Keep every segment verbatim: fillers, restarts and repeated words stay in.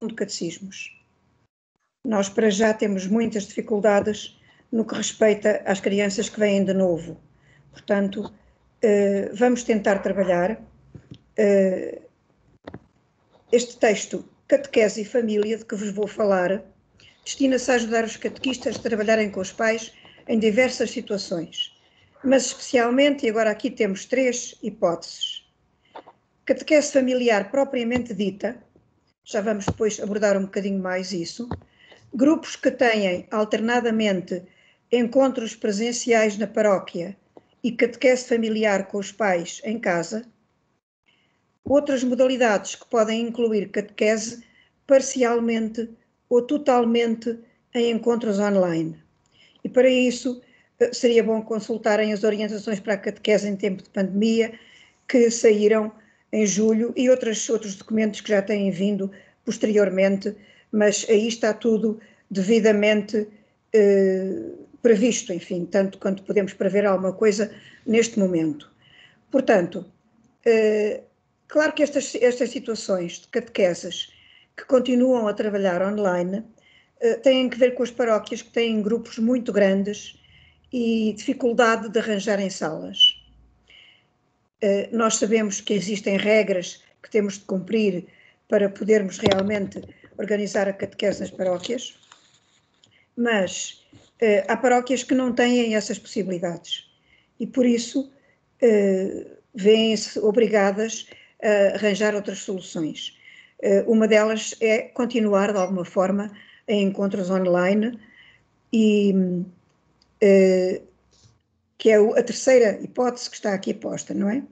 de catecismos. Nós, para já, temos muitas dificuldades no que respeita às crianças que vêm de novo. Portanto, eh, vamos tentar trabalhar eh, este texto, Catequese e Família, de que vos vou falar, destina-se a ajudar os catequistas a trabalharem com os pais em diversas situações, mas especialmente, e agora aqui temos três hipóteses. Catequese familiar propriamente dita, já vamos depois abordar um bocadinho mais isso, grupos que têm alternadamente encontros presenciais na paróquia e catequese familiar com os pais em casa, outras modalidades que podem incluir catequese parcialmente ou totalmente em encontros online. E para isso seria bom consultarem as orientações para a catequese em tempo de pandemia que saíram em julho e outros, outros documentos que já têm vindo posteriormente, mas aí está tudo devidamente eh, previsto, enfim, tanto quanto podemos prever alguma coisa neste momento. Portanto, eh, claro que estas, estas situações de catequeses que continuam a trabalhar online eh, têm que ver com as paróquias que têm grupos muito grandes e dificuldade de arranjarem salas. Eh, nós sabemos que existem regras que temos de cumprir para podermos realmente organizar a catequese nas paróquias, mas eh, há paróquias que não têm essas possibilidades e por isso eh, vêem-se obrigadas a arranjar outras soluções. Eh, uma delas é continuar de alguma forma em encontros online e eh, que é a terceira hipótese que está aqui posta, não é?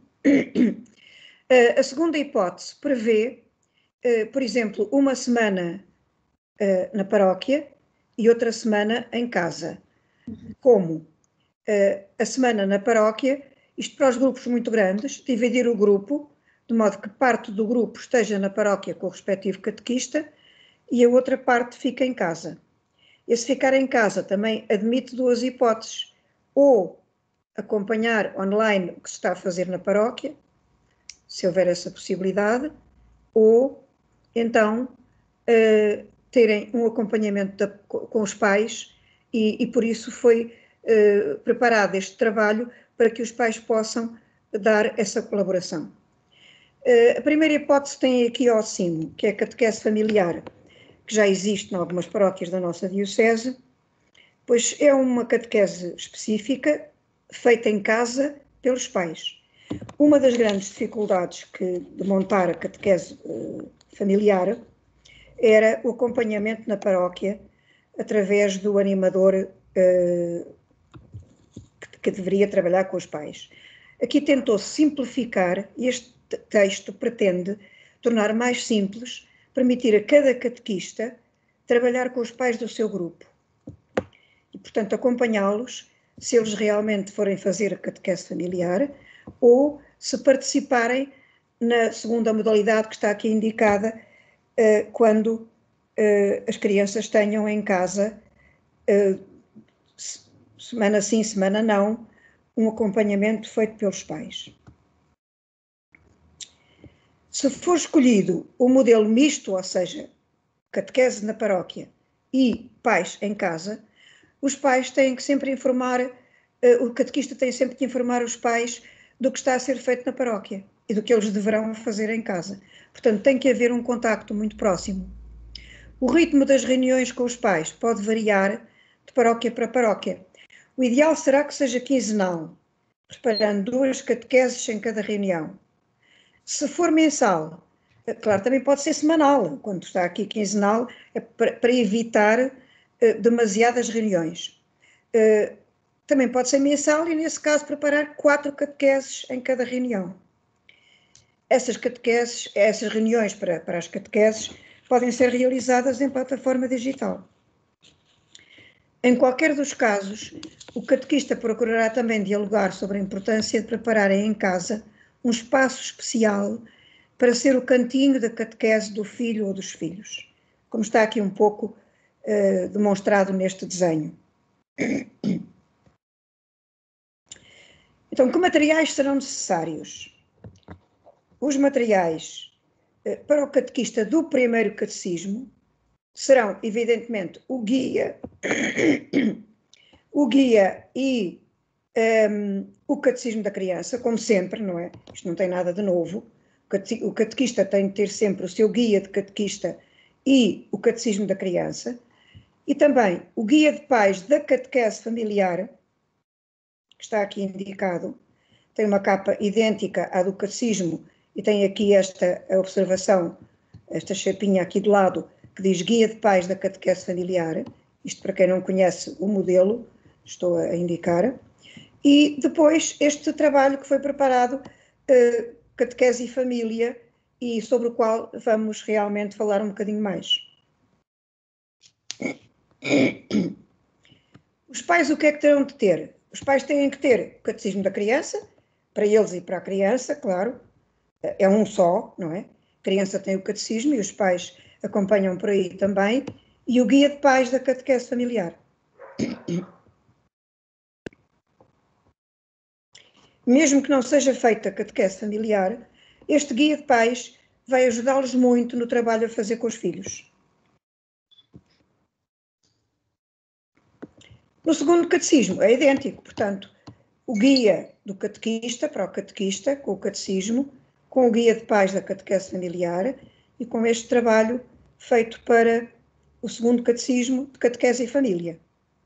A segunda hipótese prevê, por exemplo, uma semana na paróquia e outra semana em casa. Como? A semana na paróquia, isto para os grupos muito grandes, dividir o grupo, de modo que parte do grupo esteja na paróquia com o respectivo catequista e a outra parte fica em casa. Esse ficar em casa também admite duas hipóteses, ou acompanhar online o que se está a fazer na paróquia, se houver essa possibilidade, ou então uh, terem um acompanhamento da, com os pais e, e por isso foi uh, preparado este trabalho para que os pais possam dar essa colaboração. Uh, a primeira hipótese tem aqui ao cimo, que é a catequese familiar, que já existe em algumas paróquias da nossa diocese, pois é uma catequese específica, feita em casa pelos pais. Uma das grandes dificuldades que, de montar a catequese uh, familiar era o acompanhamento na paróquia através do animador uh, que, que deveria trabalhar com os pais. Aqui tentou-se simplificar e este texto pretende tornar mais simples, permitir a cada catequista trabalhar com os pais do seu grupo e, portanto, acompanhá-los se eles realmente forem fazer a catequese familiar ou se participarem na segunda modalidade que está aqui indicada, uh, quando uh, as crianças tenham em casa, uh, semana sim, semana não, um acompanhamento feito pelos pais. Se for escolhido o modelo misto, ou seja, catequese na paróquia e pais em casa, os pais têm que sempre informar, uh, o catequista tem sempre que informar os pais do que está a ser feito na paróquia e do que eles deverão fazer em casa. Portanto, tem que haver um contacto muito próximo. O ritmo das reuniões com os pais pode variar de paróquia para paróquia. O ideal será que seja quinzenal, preparando duas catequeses em cada reunião. Se for mensal, claro, também pode ser semanal, quando está aqui quinzenal, é para, para evitar uh, demasiadas reuniões. Uh, também pode ser mensal e, nesse caso, preparar quatro catequeses em cada reunião. Essas catequeses, essas reuniões para, para as catequeses podem ser realizadas em plataforma digital. Em qualquer dos casos, o catequista procurará também dialogar sobre a importância de prepararem em casa um espaço especial para ser o cantinho da catequese do filho ou dos filhos, como está aqui um pouco uh, demonstrado neste desenho. Então, que materiais serão necessários? Os materiais para o catequista do primeiro catecismo, serão, evidentemente, o guia, o guia e um, o catecismo da criança, como sempre, não é? Isto não tem nada de novo. O catequista tem de ter sempre o seu guia de catequista e o catecismo da criança. E também o guia de pais da catequese familiar, que está aqui indicado, tem uma capa idêntica à do catecismo e tem aqui esta observação, esta chapinha aqui do lado, que diz Guia de Pais da Catequese Familiar. Isto para quem não conhece o modelo, estou a indicar. E depois este trabalho que foi preparado, uh, Catequese e Família, e sobre o qual vamos realmente falar um bocadinho mais. Os pais o que é que terão de ter? Os pais têm que ter o catecismo da criança, para eles e para a criança, claro, é um só, não é? A criança tem o catecismo e os pais acompanham por aí também, e o guia de pais da catequese familiar. Mesmo que não seja feita a catequese familiar, este guia de pais vai ajudá-los muito no trabalho a fazer com os filhos. No segundo catecismo é idêntico, portanto, o guia do catequista, para o catequista, com o catecismo, com o guia de pais da catequese familiar e com este trabalho feito para o segundo catecismo de catequese e família.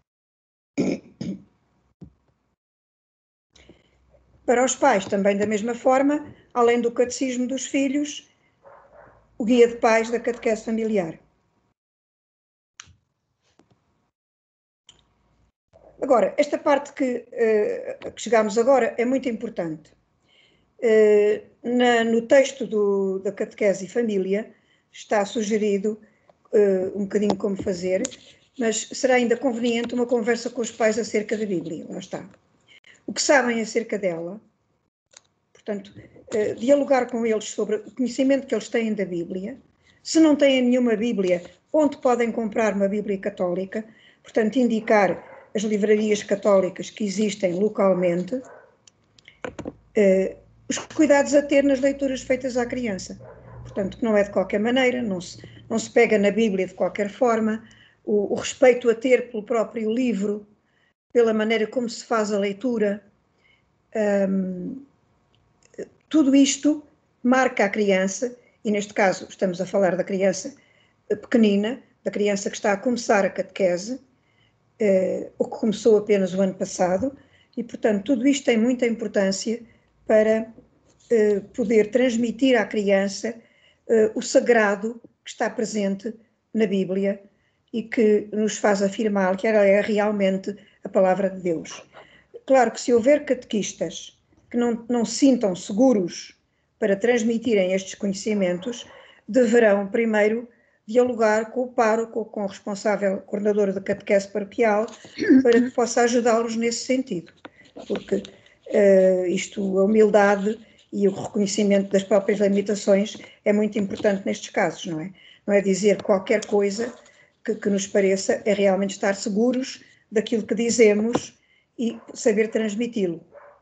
Para os pais, também da mesma forma, além do catecismo dos filhos, o guia de pais da catequese familiar. Agora, esta parte que, uh, que chegamos agora é muito importante. Uh, na, no texto do, da catequese e família está sugerido uh, um bocadinho como fazer, mas será ainda conveniente uma conversa com os pais acerca da Bíblia, lá está. O que sabem acerca dela, portanto, uh, dialogar com eles sobre o conhecimento que eles têm da Bíblia, se não têm nenhuma Bíblia, onde podem comprar uma Bíblia católica, portanto, indicar as livrarias católicas que existem localmente, uh, os cuidados a ter nas leituras feitas à criança. Portanto, que não é de qualquer maneira, não se, não se pega na Bíblia de qualquer forma, o, o respeito a ter pelo próprio livro, pela maneira como se faz a leitura, um, tudo isto marca a criança, e neste caso estamos a falar da criança pequenina, da criança que está a começar a catequese, Uh, o que começou apenas o ano passado, e, portanto, tudo isto tem muita importância para uh, poder transmitir à criança uh, o sagrado que está presente na Bíblia e que nos faz afirmar que ela é realmente a palavra de Deus. Claro que se houver catequistas que não, não se sintam seguros para transmitirem estes conhecimentos, deverão primeiro dialogar com o pároco, com o responsável coordenador da catequese paroquial, para que possa ajudá-los nesse sentido. Porque uh, isto, a humildade e o reconhecimento das próprias limitações é muito importante nestes casos, não é? Não é dizer qualquer coisa que, que nos pareça, é realmente estar seguros daquilo que dizemos e saber transmiti-lo.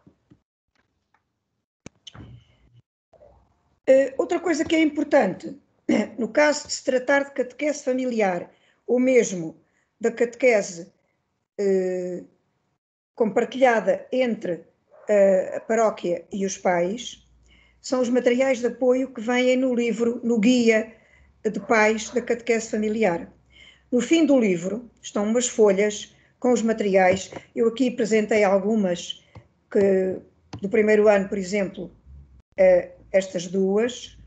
Uh, outra coisa que é importante, no caso de se tratar de catequese familiar, ou mesmo da catequese eh, compartilhada entre a, a paróquia e os pais, são os materiais de apoio que vêm no livro, no guia de pais da catequese familiar. No fim do livro estão umas folhas com os materiais. Eu aqui apresentei algumas que, do primeiro ano, por exemplo, eh, estas duas,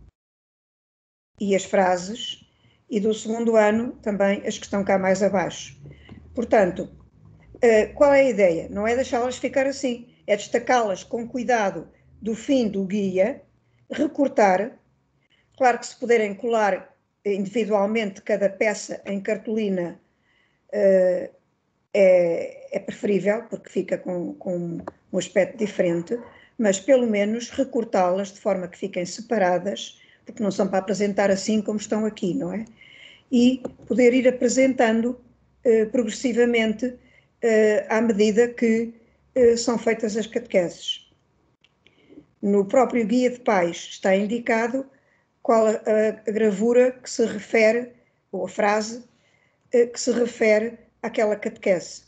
e as frases, e do segundo ano também as que estão cá mais abaixo. Portanto, qual é a ideia? Não é deixá-las ficar assim, é destacá-las com cuidado do fim do guia, recortar, claro que se puderem colar individualmente cada peça em cartolina é, é preferível, porque fica com, com um aspecto diferente, mas pelo menos recortá-las de forma que fiquem separadas, porque não são para apresentar assim como estão aqui, não é? E poder ir apresentando eh, progressivamente eh, à medida que eh, são feitas as catequeses. No próprio guia de pais está indicado qual a, a gravura que se refere, ou a frase, que se refere àquela catequese.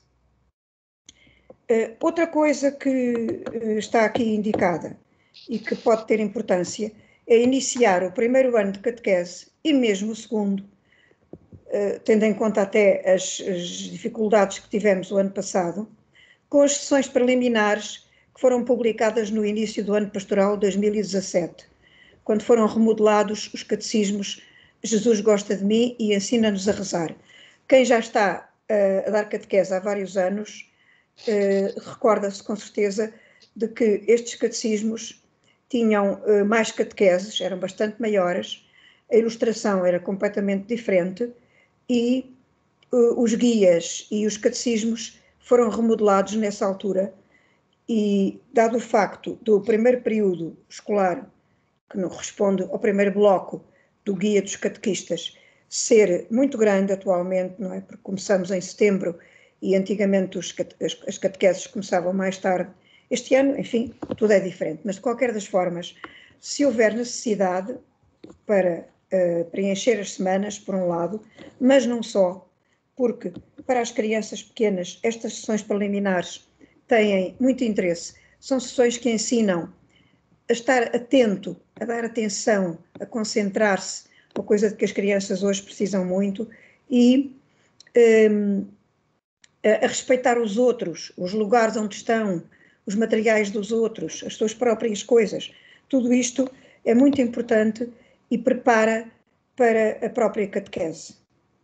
Outra coisa que está aqui indicada e que pode ter importância é iniciar o primeiro ano de catequese e mesmo o segundo, tendo em conta até as, as dificuldades que tivemos o ano passado, com as sessões preliminares que foram publicadas no início do ano pastoral dois mil e dezassete, quando foram remodelados os catecismos Jesus gosta de mim e ensina-nos a rezar. Quem já está uh, a dar catequese há vários anos uh, recorda-se com certeza de que estes catecismos tinham uh, mais catequeses, eram bastante maiores, a ilustração era completamente diferente e uh, os guias e os catecismos foram remodelados nessa altura e, dado o facto do primeiro período escolar, que não responde ao primeiro bloco do Guia dos Catequistas, ser muito grande atualmente, não é? Porque começamos em setembro e antigamente os, as catequeses começavam mais tarde. Este ano, enfim, tudo é diferente, mas de qualquer das formas, se houver necessidade para uh, preencher as semanas, por um lado, mas não só, porque para as crianças pequenas estas sessões preliminares têm muito interesse, são sessões que ensinam a estar atento, a dar atenção, a concentrar-se, uma coisa de que as crianças hoje precisam muito, e um, a, a respeitar os outros, os lugares onde estão, os materiais dos outros, as suas próprias coisas. Tudo isto é muito importante e prepara para a própria catequese.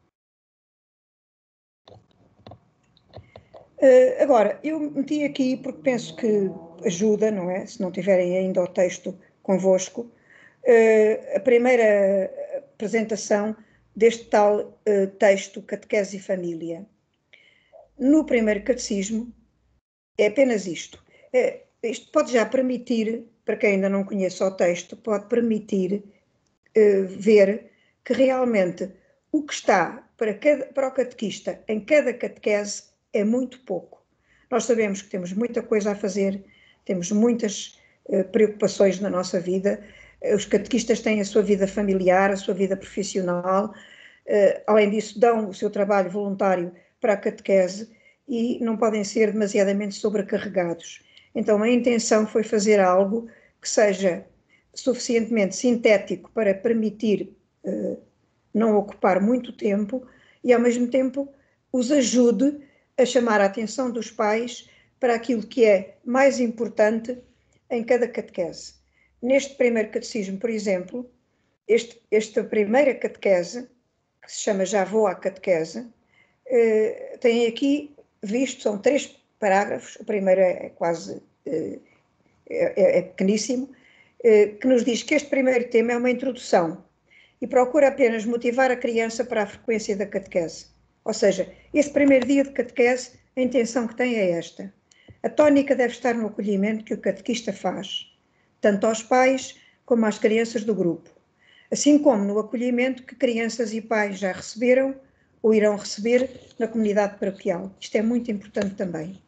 Uh, agora, eu meti aqui porque penso que ajuda, não é? Se não tiverem ainda o texto convosco, uh, a primeira apresentação deste tal uh, texto Catequese e Família. No primeiro catecismo é apenas isto. Uh, isto pode já permitir, para quem ainda não conhece o texto, pode permitir uh, ver que realmente o que está para, cada, para o catequista em cada catequese é muito pouco. Nós sabemos que temos muita coisa a fazer, temos muitas uh, preocupações na nossa vida, uh, os catequistas têm a sua vida familiar, a sua vida profissional, uh, além disso dão o seu trabalho voluntário para a catequese e não podem ser demasiadamente sobrecarregados. Então a intenção foi fazer algo que seja suficientemente sintético para permitir uh, não ocupar muito tempo e ao mesmo tempo os ajude a chamar a atenção dos pais para aquilo que é mais importante em cada catequese. Neste primeiro catecismo, por exemplo, este, esta primeira catequese, que se chama Já Vou à Catequese, eh, tem aqui visto, são três parágrafos, o primeiro é quase, eh, é, é pequeníssimo, eh, que nos diz que este primeiro tema é uma introdução e procura apenas motivar a criança para a frequência da catequese. Ou seja, esse primeiro dia de catequese, a intenção que tem é esta. A tónica deve estar no acolhimento que o catequista faz, tanto aos pais como às crianças do grupo, assim como no acolhimento que crianças e pais já receberam ou irão receber na comunidade paroquial. Isto é muito importante também.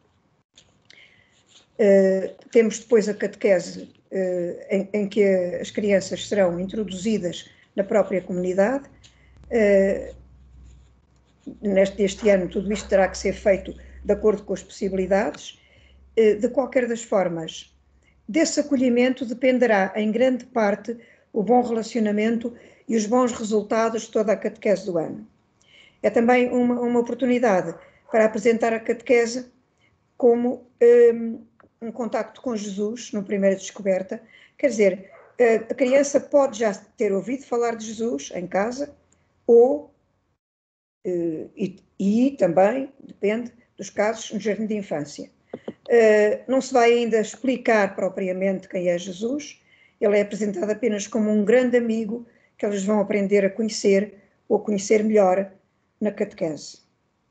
Uh, temos depois a catequese uh, em, em que as crianças serão introduzidas na própria comunidade. Uh, Neste este ano tudo isto terá que ser feito de acordo com as possibilidades. De qualquer das formas, desse acolhimento dependerá em grande parte o bom relacionamento e os bons resultados de toda a catequese do ano. É também uma, uma oportunidade para apresentar a catequese como um, um contacto com Jesus, no primeira descoberta. Quer dizer, a criança pode já ter ouvido falar de Jesus em casa ou Uh, e, e também, depende dos casos, no jardim de infância. Uh, não se vai ainda explicar propriamente quem é Jesus, ele é apresentado apenas como um grande amigo que eles vão aprender a conhecer ou a conhecer melhor na catequese.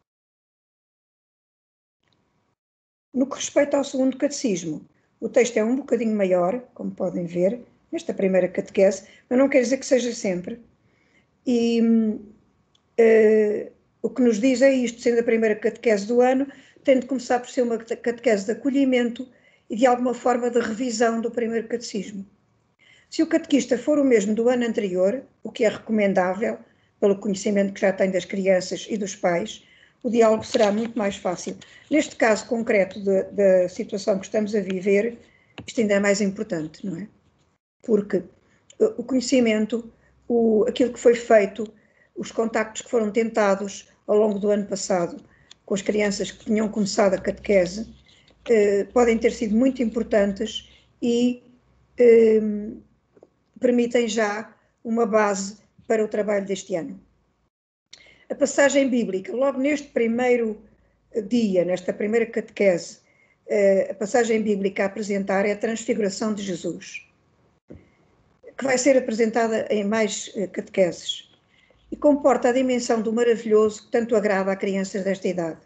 No que respeita ao segundo catecismo, o texto é um bocadinho maior, como podem ver, nesta primeira catequese, mas não quer dizer que seja sempre. E Uh, o que nos diz é isto, sendo a primeira catequese do ano, tem de começar por ser uma catequese de acolhimento e de alguma forma de revisão do primeiro catecismo. Se o catequista for o mesmo do ano anterior, o que é recomendável, pelo conhecimento que já tem das crianças e dos pais, o diálogo será muito mais fácil. Neste caso concreto de, da situação que estamos a viver, isto ainda é mais importante, não é? Porque o conhecimento, o, aquilo que foi feito, os contactos que foram tentados ao longo do ano passado com as crianças que tinham começado a catequese, eh, podem ter sido muito importantes e eh, permitem já uma base para o trabalho deste ano. A passagem bíblica, logo neste primeiro dia, nesta primeira catequese, a passagem bíblica a apresentar é a transfiguração de Jesus, que vai ser apresentada em mais catequeses e comporta a dimensão do maravilhoso que tanto agrada a crianças desta idade.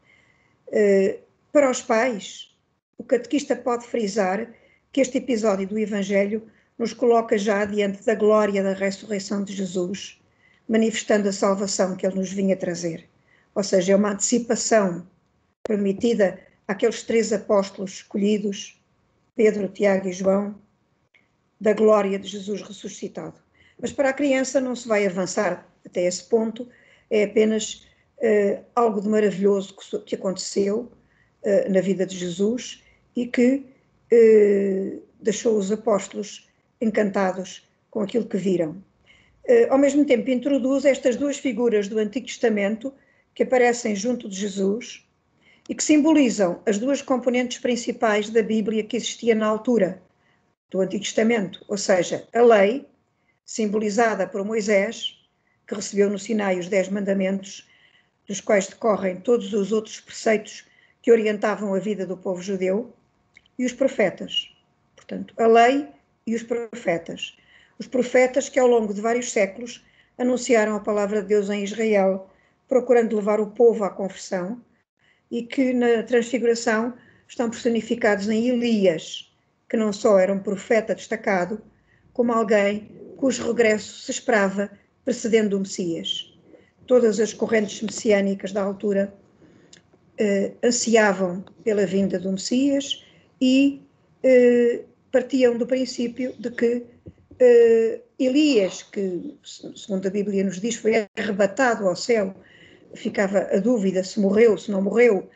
Para os pais, o catequista pode frisar que este episódio do Evangelho nos coloca já diante da glória da ressurreição de Jesus, manifestando a salvação que ele nos vinha trazer. Ou seja, é uma antecipação permitida àqueles três apóstolos escolhidos, Pedro, Tiago e João, da glória de Jesus ressuscitado. Mas para a criança não se vai avançar até esse ponto, é apenas uh, algo de maravilhoso que, que aconteceu uh, na vida de Jesus e que uh, deixou os apóstolos encantados com aquilo que viram. Uh, ao mesmo tempo, introduz estas duas figuras do Antigo Testamento que aparecem junto de Jesus e que simbolizam as duas componentes principais da Bíblia que existia na altura do Antigo Testamento, ou seja, a lei, simbolizada por Moisés, que recebeu no Sinai os Dez Mandamentos, dos quais decorrem todos os outros preceitos que orientavam a vida do povo judeu, e os profetas. Portanto, a lei e os profetas. Os profetas que ao longo de vários séculos anunciaram a palavra de Deus em Israel, procurando levar o povo à conversão, e que na Transfiguração estão personificados em Elias, que não só era um profeta destacado, como alguém cujo regresso se esperava precedendo o Messias. Todas as correntes messiânicas da altura eh, ansiavam pela vinda do Messias e eh, partiam do princípio de que eh, Elias, que segundo a Bíblia nos diz foi arrebatado ao céu, ficava a dúvida se morreu, se não morreu,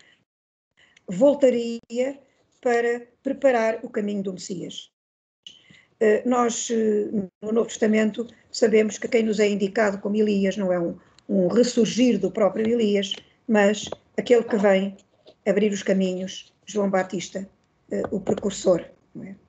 voltaria para preparar o caminho do Messias. Nós, no Novo Testamento, sabemos que quem nos é indicado como Elias não é um, um ressurgir do próprio Elias, mas aquele que vem abrir os caminhos, João Batista, o precursor. Não é?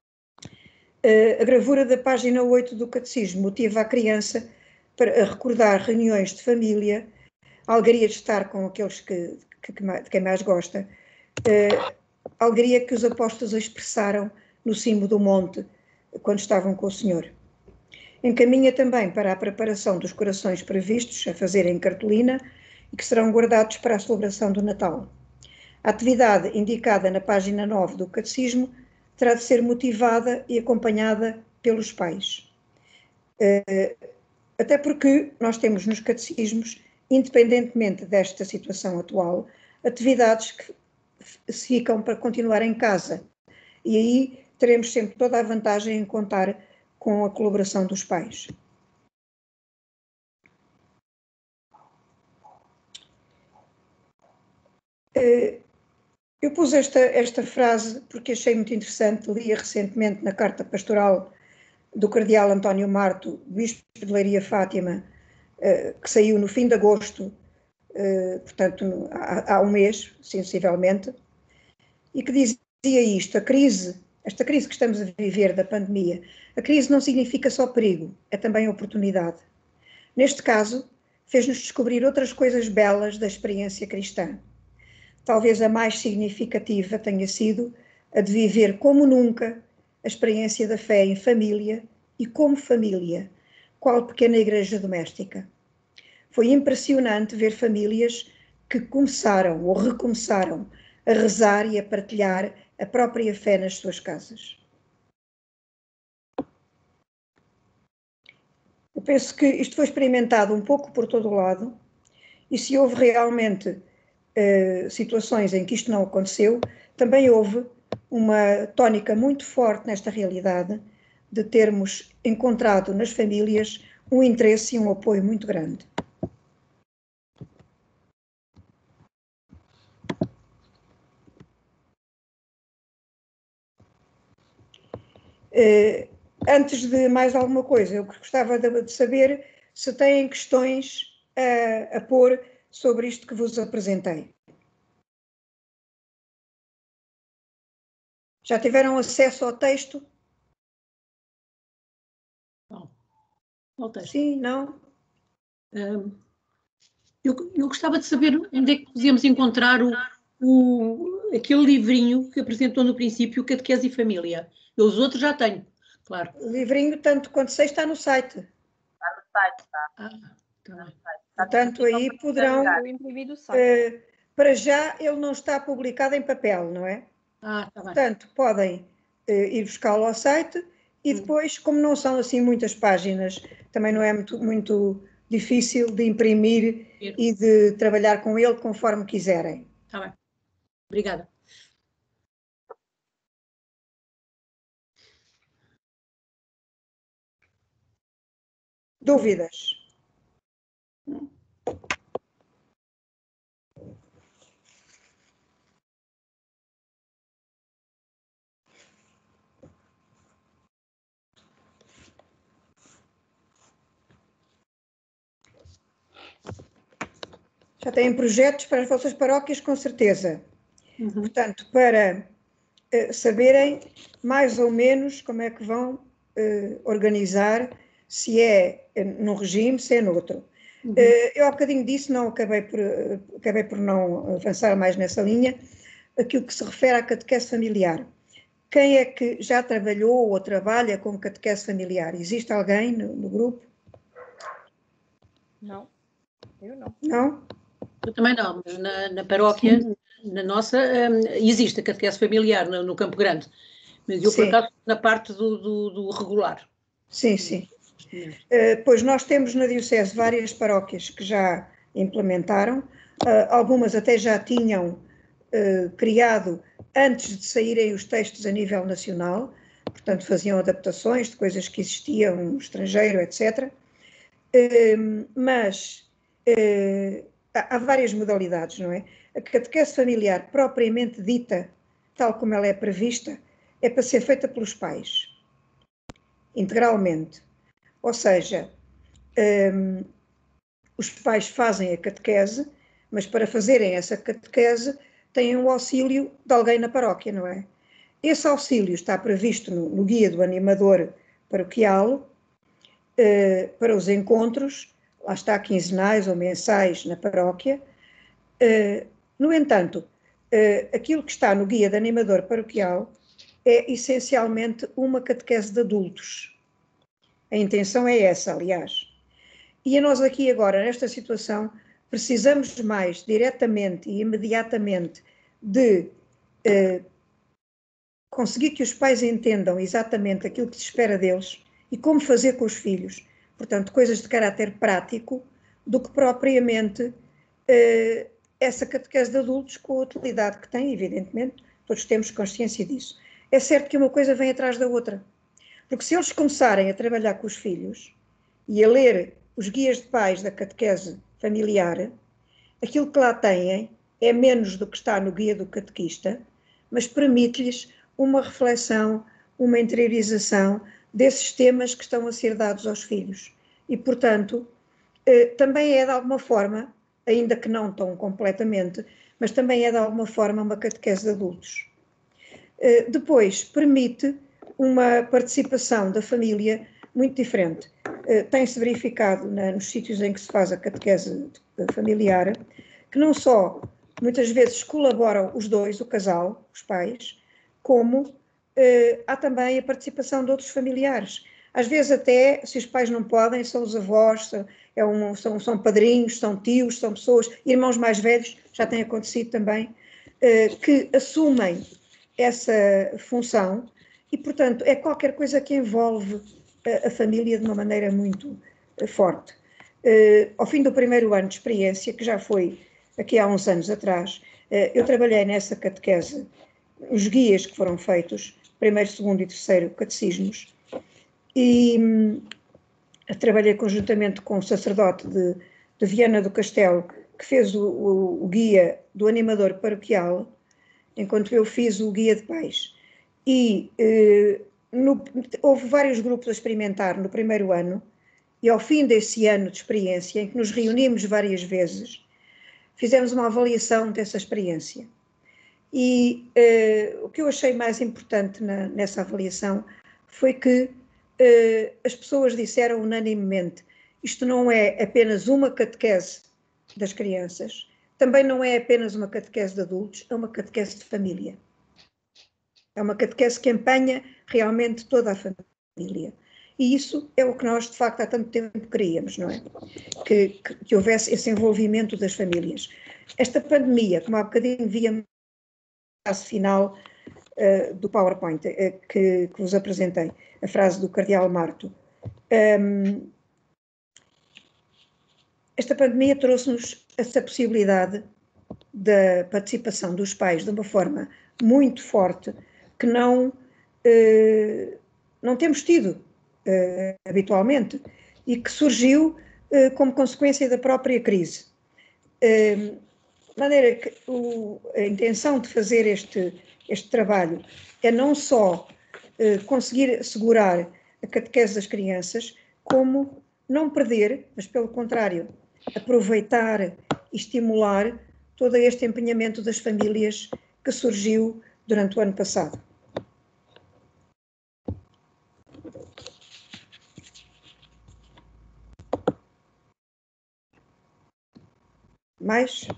A gravura da página oito do Catecismo motiva a criança para recordar reuniões de família, a alegria de estar com aqueles que, que, de quem mais gosta, a alegria que os apóstolos expressaram no cimo do monte, quando estavam com o Senhor. Encaminha também para a preparação dos corações previstos a fazer em cartolina e que serão guardados para a celebração do Natal. A atividade indicada na página nove do Catecismo terá de ser motivada e acompanhada pelos pais. Até porque nós temos nos catecismos, independentemente desta situação atual, atividades que ficam para continuar em casa. E aí teremos sempre toda a vantagem em contar com a colaboração dos pais. Eu pus esta, esta frase porque achei muito interessante, li-a recentemente na carta pastoral do cardeal António Marto, bispo de Leiria Fátima, que saiu no fim de agosto, portanto há, há um mês, sensivelmente, e que dizia isto: a crise, esta crise que estamos a viver da pandemia, a crise não significa só perigo, é também oportunidade. Neste caso, fez-nos descobrir outras coisas belas da experiência cristã. Talvez a mais significativa tenha sido a de viver como nunca a experiência da fé em família e como família, qual pequena igreja doméstica. Foi impressionante ver famílias que começaram ou recomeçaram a rezar e a partilhar a própria fé nas suas casas. Eu penso que isto foi experimentado um pouco por todo o lado, e se houve realmente uh, situações em que isto não aconteceu, também houve uma tónica muito forte nesta realidade de termos encontrado nas famílias um interesse e um apoio muito grande. Uh, antes de mais alguma coisa, eu gostava de, de saber se têm questões a, a pôr sobre isto que vos apresentei. Já tiveram acesso ao texto? Não. Ao texto. Sim, não? Um, eu, eu gostava de saber onde é que podíamos encontrar o, o, aquele livrinho que apresentou no princípio, Catequese e Família. Eu os outros já tenho, claro. O livrinho, tanto quanto sei, está no site. Está no site, está. Ah, tá bem. Portanto, aí poderão... Eu imprimi do site. Uh, para já, ele não está publicado em papel, não é? Ah, tá bem. Portanto, podem uh, ir buscá-lo ao site e depois, como não são assim muitas páginas, também não é muito, muito difícil de imprimir e de trabalhar com ele conforme quiserem. Está bem. Obrigada. Dúvidas? Já têm projetos para as vossas paróquias, com certeza. Uhum. Portanto, para uh, saberem mais ou menos como é que vão uh, organizar, se é uh, num regime, se é noutro. Uhum. Uh, eu há bocadinho disse, não acabei por, uh, acabei por não avançar mais nessa linha, aquilo que se refere à catequese familiar. Quem é que já trabalhou ou trabalha com catequese familiar? Existe alguém no, no grupo? Não, eu não. Não? Eu também não, mas na, na paróquia, na nossa, um, existe a catequese familiar no, no Campo Grande. Mas eu, sim, por acaso, na parte do, do, do regular. Sim, sim. Uh, pois nós temos na Diocese várias paróquias que já implementaram, uh, algumas até já tinham uh, criado antes de saírem os textos a nível nacional, portanto faziam adaptações de coisas que existiam no estrangeiro, etcétera. Uh, mas uh, há, há várias modalidades, não é? A catequese familiar propriamente dita, tal como ela é prevista, é para ser feita pelos pais, integralmente. Ou seja, um, os pais fazem a catequese, mas para fazerem essa catequese têm o auxílio de alguém na paróquia, não é? Esse auxílio está previsto no, no guia do animador paroquial, uh, para os encontros, lá está, quinzenais ou mensais na paróquia. Uh, no entanto, uh, aquilo que está no guia do animador paroquial é essencialmente uma catequese de adultos. A intenção é essa, aliás. E a nós aqui agora, nesta situação, precisamos mais diretamente e imediatamente de eh, conseguir que os pais entendam exatamente aquilo que se espera deles e como fazer com os filhos. Portanto, coisas de caráter prático, do que propriamente eh, essa catequese de adultos com a utilidade que tem, evidentemente, todos temos consciência disso. É certo que uma coisa vem atrás da outra. Porque se eles começarem a trabalhar com os filhos e a ler os guias de pais da catequese familiar, aquilo que lá têm é menos do que está no guia do catequista, mas permite-lhes uma reflexão, uma interiorização desses temas que estão a ser dados aos filhos. E, portanto, eh, também é de alguma forma, ainda que não tão completamente, mas também é de alguma forma uma catequese de adultos. Eh, depois, permite uma participação da família muito diferente. Uh, tem-se verificado na, nos sítios em que se faz a catequese familiar, que não só muitas vezes colaboram os dois, o casal, os pais, como uh, há também a participação de outros familiares. Às vezes até, se os pais não podem, são os avós, são, é um, são, são padrinhos, são tios, são pessoas, irmãos mais velhos, já tem acontecido também, uh, que assumem essa função. E, portanto, é qualquer coisa que envolve a, a família de uma maneira muito uh, forte. Uh, ao fim do primeiro ano de experiência, que já foi aqui há uns anos atrás, uh, eu trabalhei nessa catequese, os guias que foram feitos, primeiro, segundo e terceiro catecismos, e hum, trabalhei conjuntamente com o sacerdote de, de Viana do Castelo, que fez o, o, o guia do animador paroquial, enquanto eu fiz o guia de pais. E eh, no, houve vários grupos a experimentar no primeiro ano, e ao fim desse ano de experiência, em que nos reunimos várias vezes, fizemos uma avaliação dessa experiência. E eh, o que eu achei mais importante na, nessa avaliação foi que eh, as pessoas disseram unanimemente: isto não é apenas uma catequese das crianças, também não é apenas uma catequese de adultos, é uma catequese de família. É uma catequese que empenha realmente toda a família. E isso é o que nós, de facto, há tanto tempo queríamos, não é? Que, que, que houvesse esse envolvimento das famílias. Esta pandemia, como há bocadinho víamos no frase final uh, do PowerPoint uh, que, que vos apresentei, a frase do Cardeal Marto, um, esta pandemia trouxe-nos essa possibilidade da participação dos pais de uma forma muito forte que não, eh, não temos tido eh, habitualmente e que surgiu eh, como consequência da própria crise. Eh, de maneira que o, a intenção de fazer este, este trabalho é não só eh, conseguir assegurar a catequese das crianças, como não perder, mas pelo contrário, aproveitar e estimular todo este empenhamento das famílias que surgiu durante o ano passado. Mais?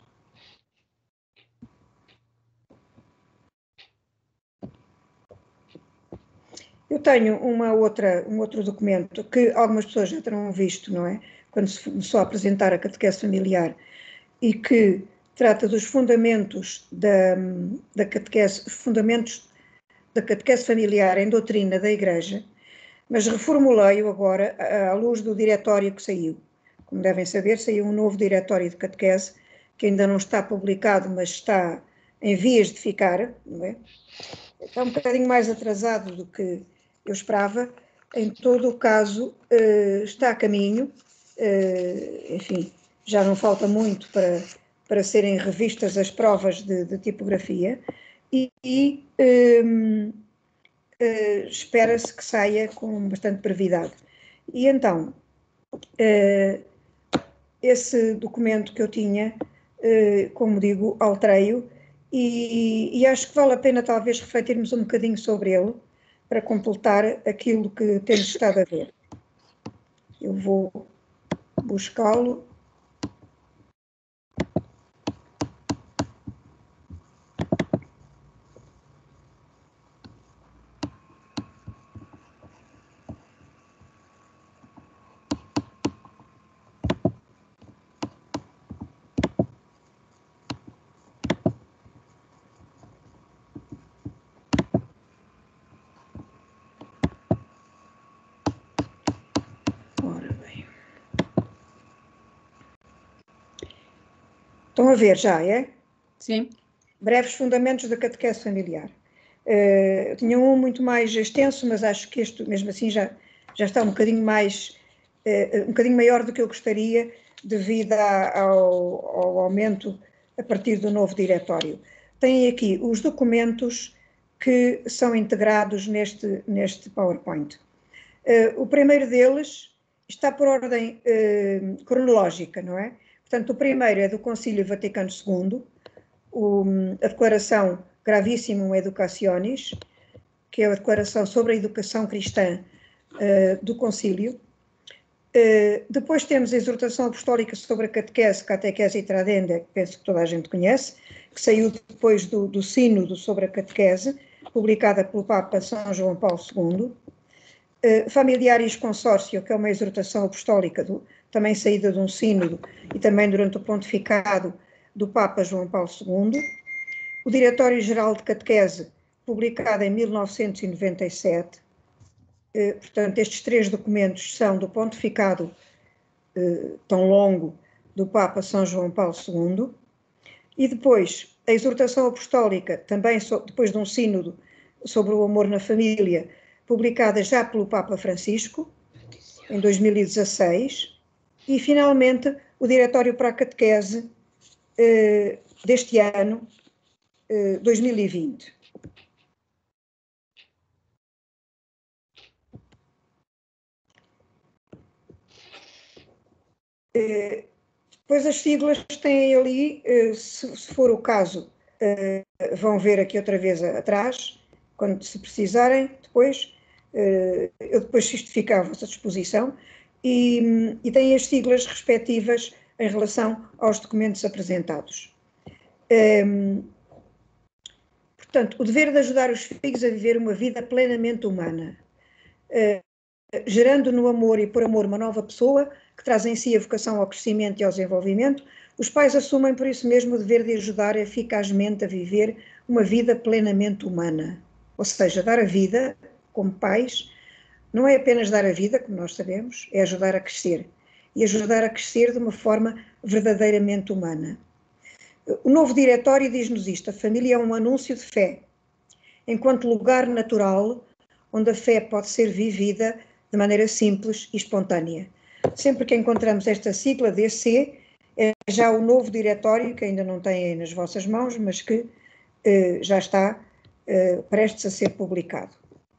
Eu tenho uma outra, um outro documento que algumas pessoas já terão visto, não é? Quando se começou a apresentar a catequese familiar, e que trata dos fundamentos da, da catequese, fundamentos da catequese familiar em doutrina da Igreja, mas reformulei-o agora à luz do diretório que saiu. Como devem saber, saiu um novo diretório de catequese, que ainda não está publicado, mas está em vias de ficar, não é? Está um bocadinho mais atrasado do que eu esperava. Em todo o caso, está a caminho, enfim, já não falta muito para, para serem revistas as provas de, de tipografia e, e um, uh, espera-se que saia com bastante brevidade. E então, uh, esse documento que eu tinha, uh, como digo, alterei-o e, e acho que vale a pena talvez refletirmos um bocadinho sobre ele para completar aquilo que temos estado a ver. Eu vou buscá-lo. Estão a ver já, é? Sim. Breves fundamentos da catequese familiar. Uh, eu tinha um muito mais extenso, mas acho que este, mesmo assim, já, já está um bocadinho mais, uh, um bocadinho maior do que eu gostaria, devido a, ao, ao aumento a partir do novo diretório. Tem aqui os documentos que são integrados neste, neste PowerPoint. Uh, o primeiro deles está por ordem uh, cronológica, não é? Portanto, o primeiro é do Concílio Vaticano segundo, o, a Declaração Gravissimum Educationis, que é a declaração sobre a educação cristã uh, do Concílio. Uh, depois temos a Exortação Apostólica sobre a Catequese, Catequese Tradenda, que penso que toda a gente conhece, que saiu depois do, do Sínodo sobre a Catequese, publicada pelo Papa São João Paulo segundo. Uh, Familiaris Consórcio, que é uma exortação apostólica, do, também saída de um sínodo e também durante o pontificado do Papa João Paulo segundo. O Diretório-Geral de Catequese, publicado em mil novecentos e noventa e sete. Uh, portanto, estes três documentos são do pontificado uh, tão longo do Papa São João Paulo segundo. E depois, a exortação apostólica, também so, depois de um sínodo sobre o amor na família, publicada já pelo Papa Francisco, em dois mil e dezasseis, e, finalmente, o Diretório para a Catequese eh, deste ano, eh, dois mil e vinte. Eh, depois as siglas têm ali, eh, se, se for o caso, eh, vão ver aqui outra vez atrás, quando se precisarem, depois, eh, eu depois justifico à vossa disposição, e, e têm as siglas respectivas em relação aos documentos apresentados. Um, portanto, o dever de ajudar os filhos a viver uma vida plenamente humana, uh, gerando no amor e por amor uma nova pessoa que traz em si a vocação ao crescimento e ao desenvolvimento, os pais assumem por isso mesmo o dever de ajudar eficazmente a viver uma vida plenamente humana. Ou seja, dar a vida, como pais, não é apenas dar a vida, como nós sabemos, é ajudar a crescer. E ajudar a crescer de uma forma verdadeiramente humana. O novo diretório diz-nos isto: a família é um anúncio de fé, enquanto lugar natural onde a fé pode ser vivida de maneira simples e espontânea. Sempre que encontramos esta sigla D C, é já o novo diretório, que ainda não tem aí nas vossas mãos, mas que eh, já está eh, prestes a ser publicado.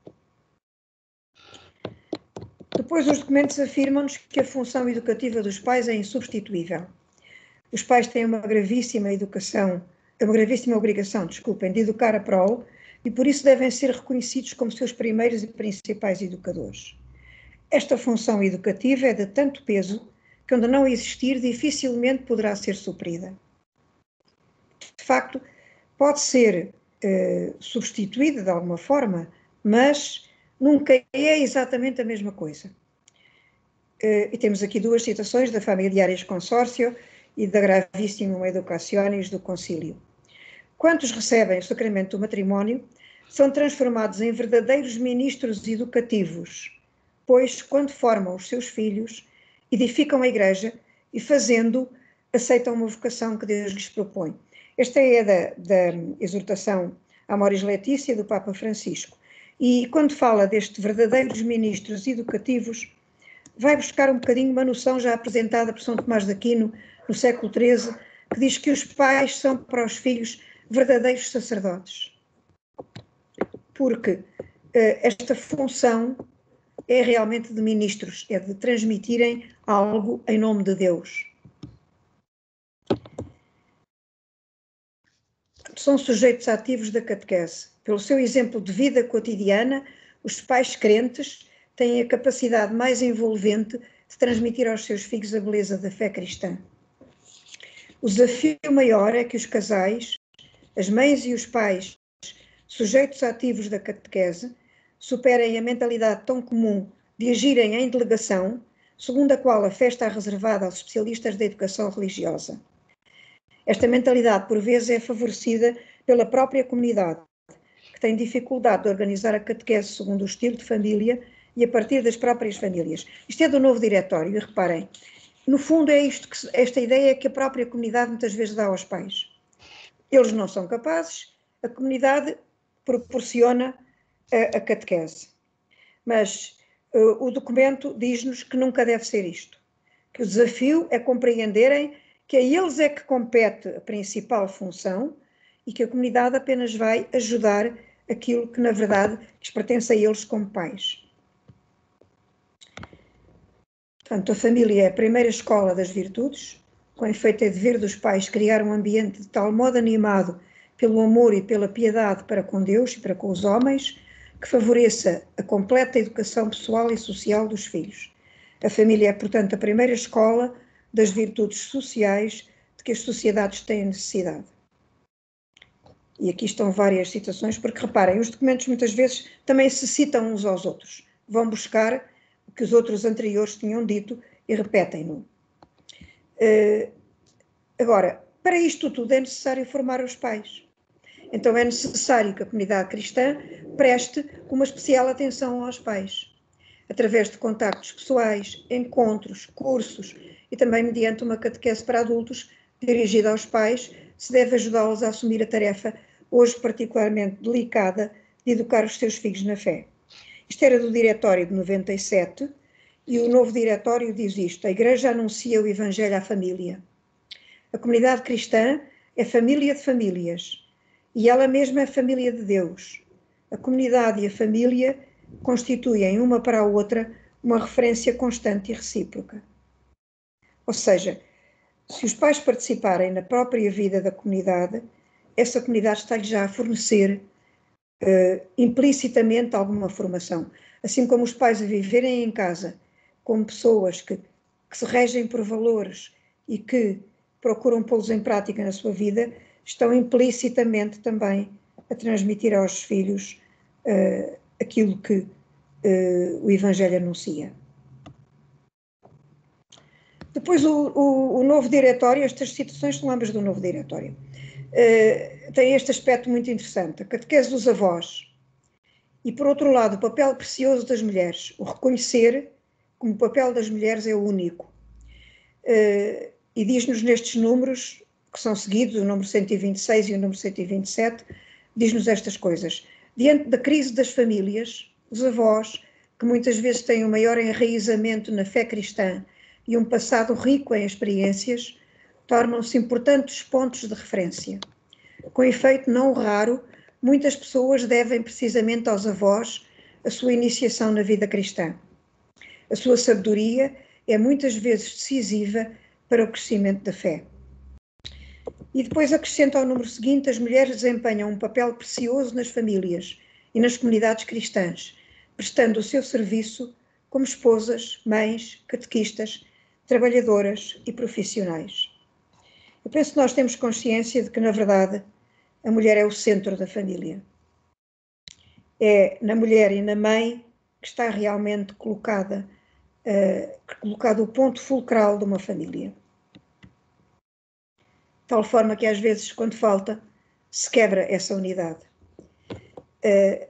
Depois, os documentos afirmam-nos que a função educativa dos pais é insubstituível. Os pais têm uma gravíssima educação, uma gravíssima obrigação, desculpem, de educar a prole, e por isso devem ser reconhecidos como seus primeiros e principais educadores. Esta função educativa é de tanto peso que, onde não existir, dificilmente poderá ser suprida. De facto, pode ser eh, substituída de alguma forma, mas nunca é exatamente a mesma coisa. Uh, e temos aqui duas citações da Familiares Consórcio e da Gravissima Educationis do Concílio. Quantos recebem o sacramento do matrimónio são transformados em verdadeiros ministros educativos, pois, quando formam os seus filhos, edificam a Igreja e, fazendo, aceitam uma vocação que Deus lhes propõe. Esta é da, da exortação Amoris Laetitia do Papa Francisco. E quando fala destes verdadeiros ministros educativos, vai buscar um bocadinho uma noção já apresentada por São Tomás de Aquino no século treze, que diz que os pais são para os filhos verdadeiros sacerdotes. Porque uh, esta função é realmente de ministros, é de transmitirem algo em nome de Deus. São sujeitos ativos da catequese. Pelo seu exemplo de vida cotidiana, os pais crentes têm a capacidade mais envolvente de transmitir aos seus filhos a beleza da fé cristã. O desafio maior é que os casais, as mães e os pais, sujeitos ativos da catequese, superem a mentalidade tão comum de agirem em delegação, segundo a qual a fé está reservada aos especialistas da educação religiosa. Esta mentalidade, por vezes, é favorecida pela própria comunidade, que tem dificuldade de organizar a catequese segundo o estilo de família e a partir das próprias famílias. Isto é do novo diretório, e reparem, no fundo é isto que, esta ideia que a própria comunidade muitas vezes dá aos pais. Eles não são capazes, a comunidade proporciona a, a catequese. Mas uh, o documento diz-nos que nunca deve ser isto, que o desafio é compreenderem que a eles é que compete a principal função e que a comunidade apenas vai ajudar aquilo que, na verdade, lhes pertence a eles como pais. Portanto, a família é a primeira escola das virtudes, com efeito é dever dos pais criar um ambiente de tal modo animado pelo amor e pela piedade para com Deus e para com os homens, que favoreça a completa educação pessoal e social dos filhos. A família é, portanto, a primeira escola das virtudes sociais de que as sociedades têm necessidade. E aqui estão várias citações, porque reparem, os documentos muitas vezes também se citam uns aos outros. Vão buscar o que os outros anteriores tinham dito e repetem-no. Uh, agora, para isto tudo é necessário formar os pais. Então é necessário que a comunidade cristã preste uma especial atenção aos pais, através de contactos pessoais, encontros, cursos e também mediante uma catequese para adultos dirigida aos pais, se deve ajudá-los a assumir a tarefa, hoje particularmente delicada, de educar os seus filhos na fé. Isto era do diretório de noventa e sete, e o novo diretório diz isto: a Igreja anuncia o Evangelho à família. A comunidade cristã é família de famílias, e ela mesma é família de Deus. A comunidade e a família constituem uma para a outra uma referência constante e recíproca. Ou seja, se os pais participarem na própria vida da comunidade, essa comunidade está-lhes já a fornecer uh, implicitamente alguma formação. Assim como os pais a viverem em casa como pessoas que, que se regem por valores e que procuram pô-los em prática na sua vida, estão implicitamente também a transmitir aos filhos uh, aquilo que uh, o Evangelho anuncia. Depois o, o, o novo diretório, estas citações são ambas do novo diretório, uh, tem este aspecto muito interessante, a catequese dos avós, e por outro lado o papel precioso das mulheres, o reconhecer como o papel das mulheres é o único. Uh, e diz-nos nestes números, que são seguidos, o número cento e vinte e seis e o número cento e vinte e sete, diz-nos estas coisas. Diante da crise das famílias, os avós, que muitas vezes têm um maior enraizamento na fé cristã e um passado rico em experiências, tornam-se importantes pontos de referência. Com efeito, não raro, muitas pessoas devem precisamente aos avós a sua iniciação na vida cristã. A sua sabedoria é muitas vezes decisiva para o crescimento da fé. E depois acrescenta ao número seguinte: as mulheres desempenham um papel precioso nas famílias e nas comunidades cristãs, prestando o seu serviço como esposas, mães, catequistas, trabalhadoras e profissionais. Eu penso que nós temos consciência de que, na verdade, a mulher é o centro da família. É na mulher e na mãe que está realmente colocada Uh, colocado o ponto fulcral de uma família. De tal forma que às vezes, quando falta, se quebra essa unidade. Uh,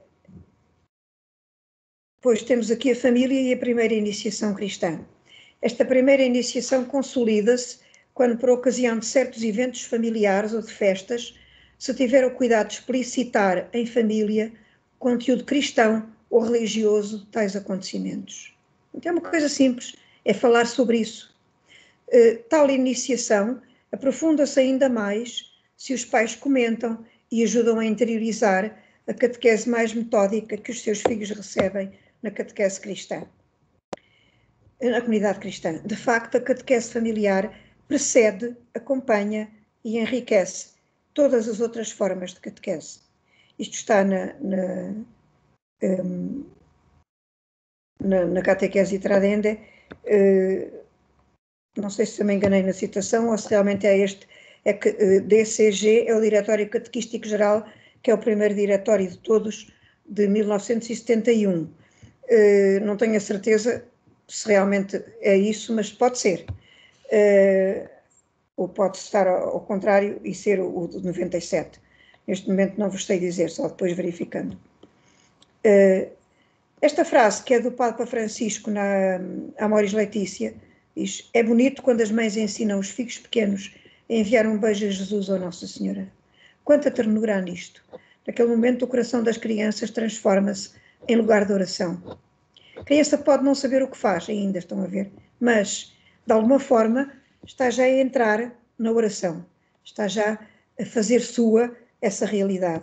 pois temos aqui a família e a primeira iniciação cristã. Esta primeira iniciação consolida-se quando, por ocasião de certos eventos familiares ou de festas, se tiver o cuidado de explicitar em família conteúdo cristão ou religioso de tais acontecimentos. Então é uma coisa simples, é falar sobre isso. Uh, tal iniciação aprofunda-se ainda mais se os pais comentam e ajudam a interiorizar a catequese mais metódica que os seus filhos recebem na catequese cristã, na comunidade cristã. De facto, a catequese familiar precede, acompanha e enriquece todas as outras formas de catequese. Isto está na... na um, Na, na catequese Tradende, eh, não sei se me enganei na citação ou se realmente é este, é que eh, D C G é o Diretório Catequístico Geral, que é o primeiro diretório de todos, de mil novecentos e setenta e um. Eh, não tenho a certeza se realmente é isso, mas pode ser. Eh, ou pode estar ao, ao contrário e ser o, o de noventa e sete. Neste momento não vos sei dizer, só depois verificando. Eh, Esta frase, que é do Papa Francisco na Amoris Laetitia, diz: é bonito quando as mães ensinam os filhos pequenos a enviar um beijo a Jesus ou Nossa Senhora. Quanta ternura há nisto. Naquele momento o coração das crianças transforma-se em lugar de oração. A criança pode não saber o que faz, ainda estão a ver, mas, de alguma forma, está já a entrar na oração. Está já a fazer sua essa realidade.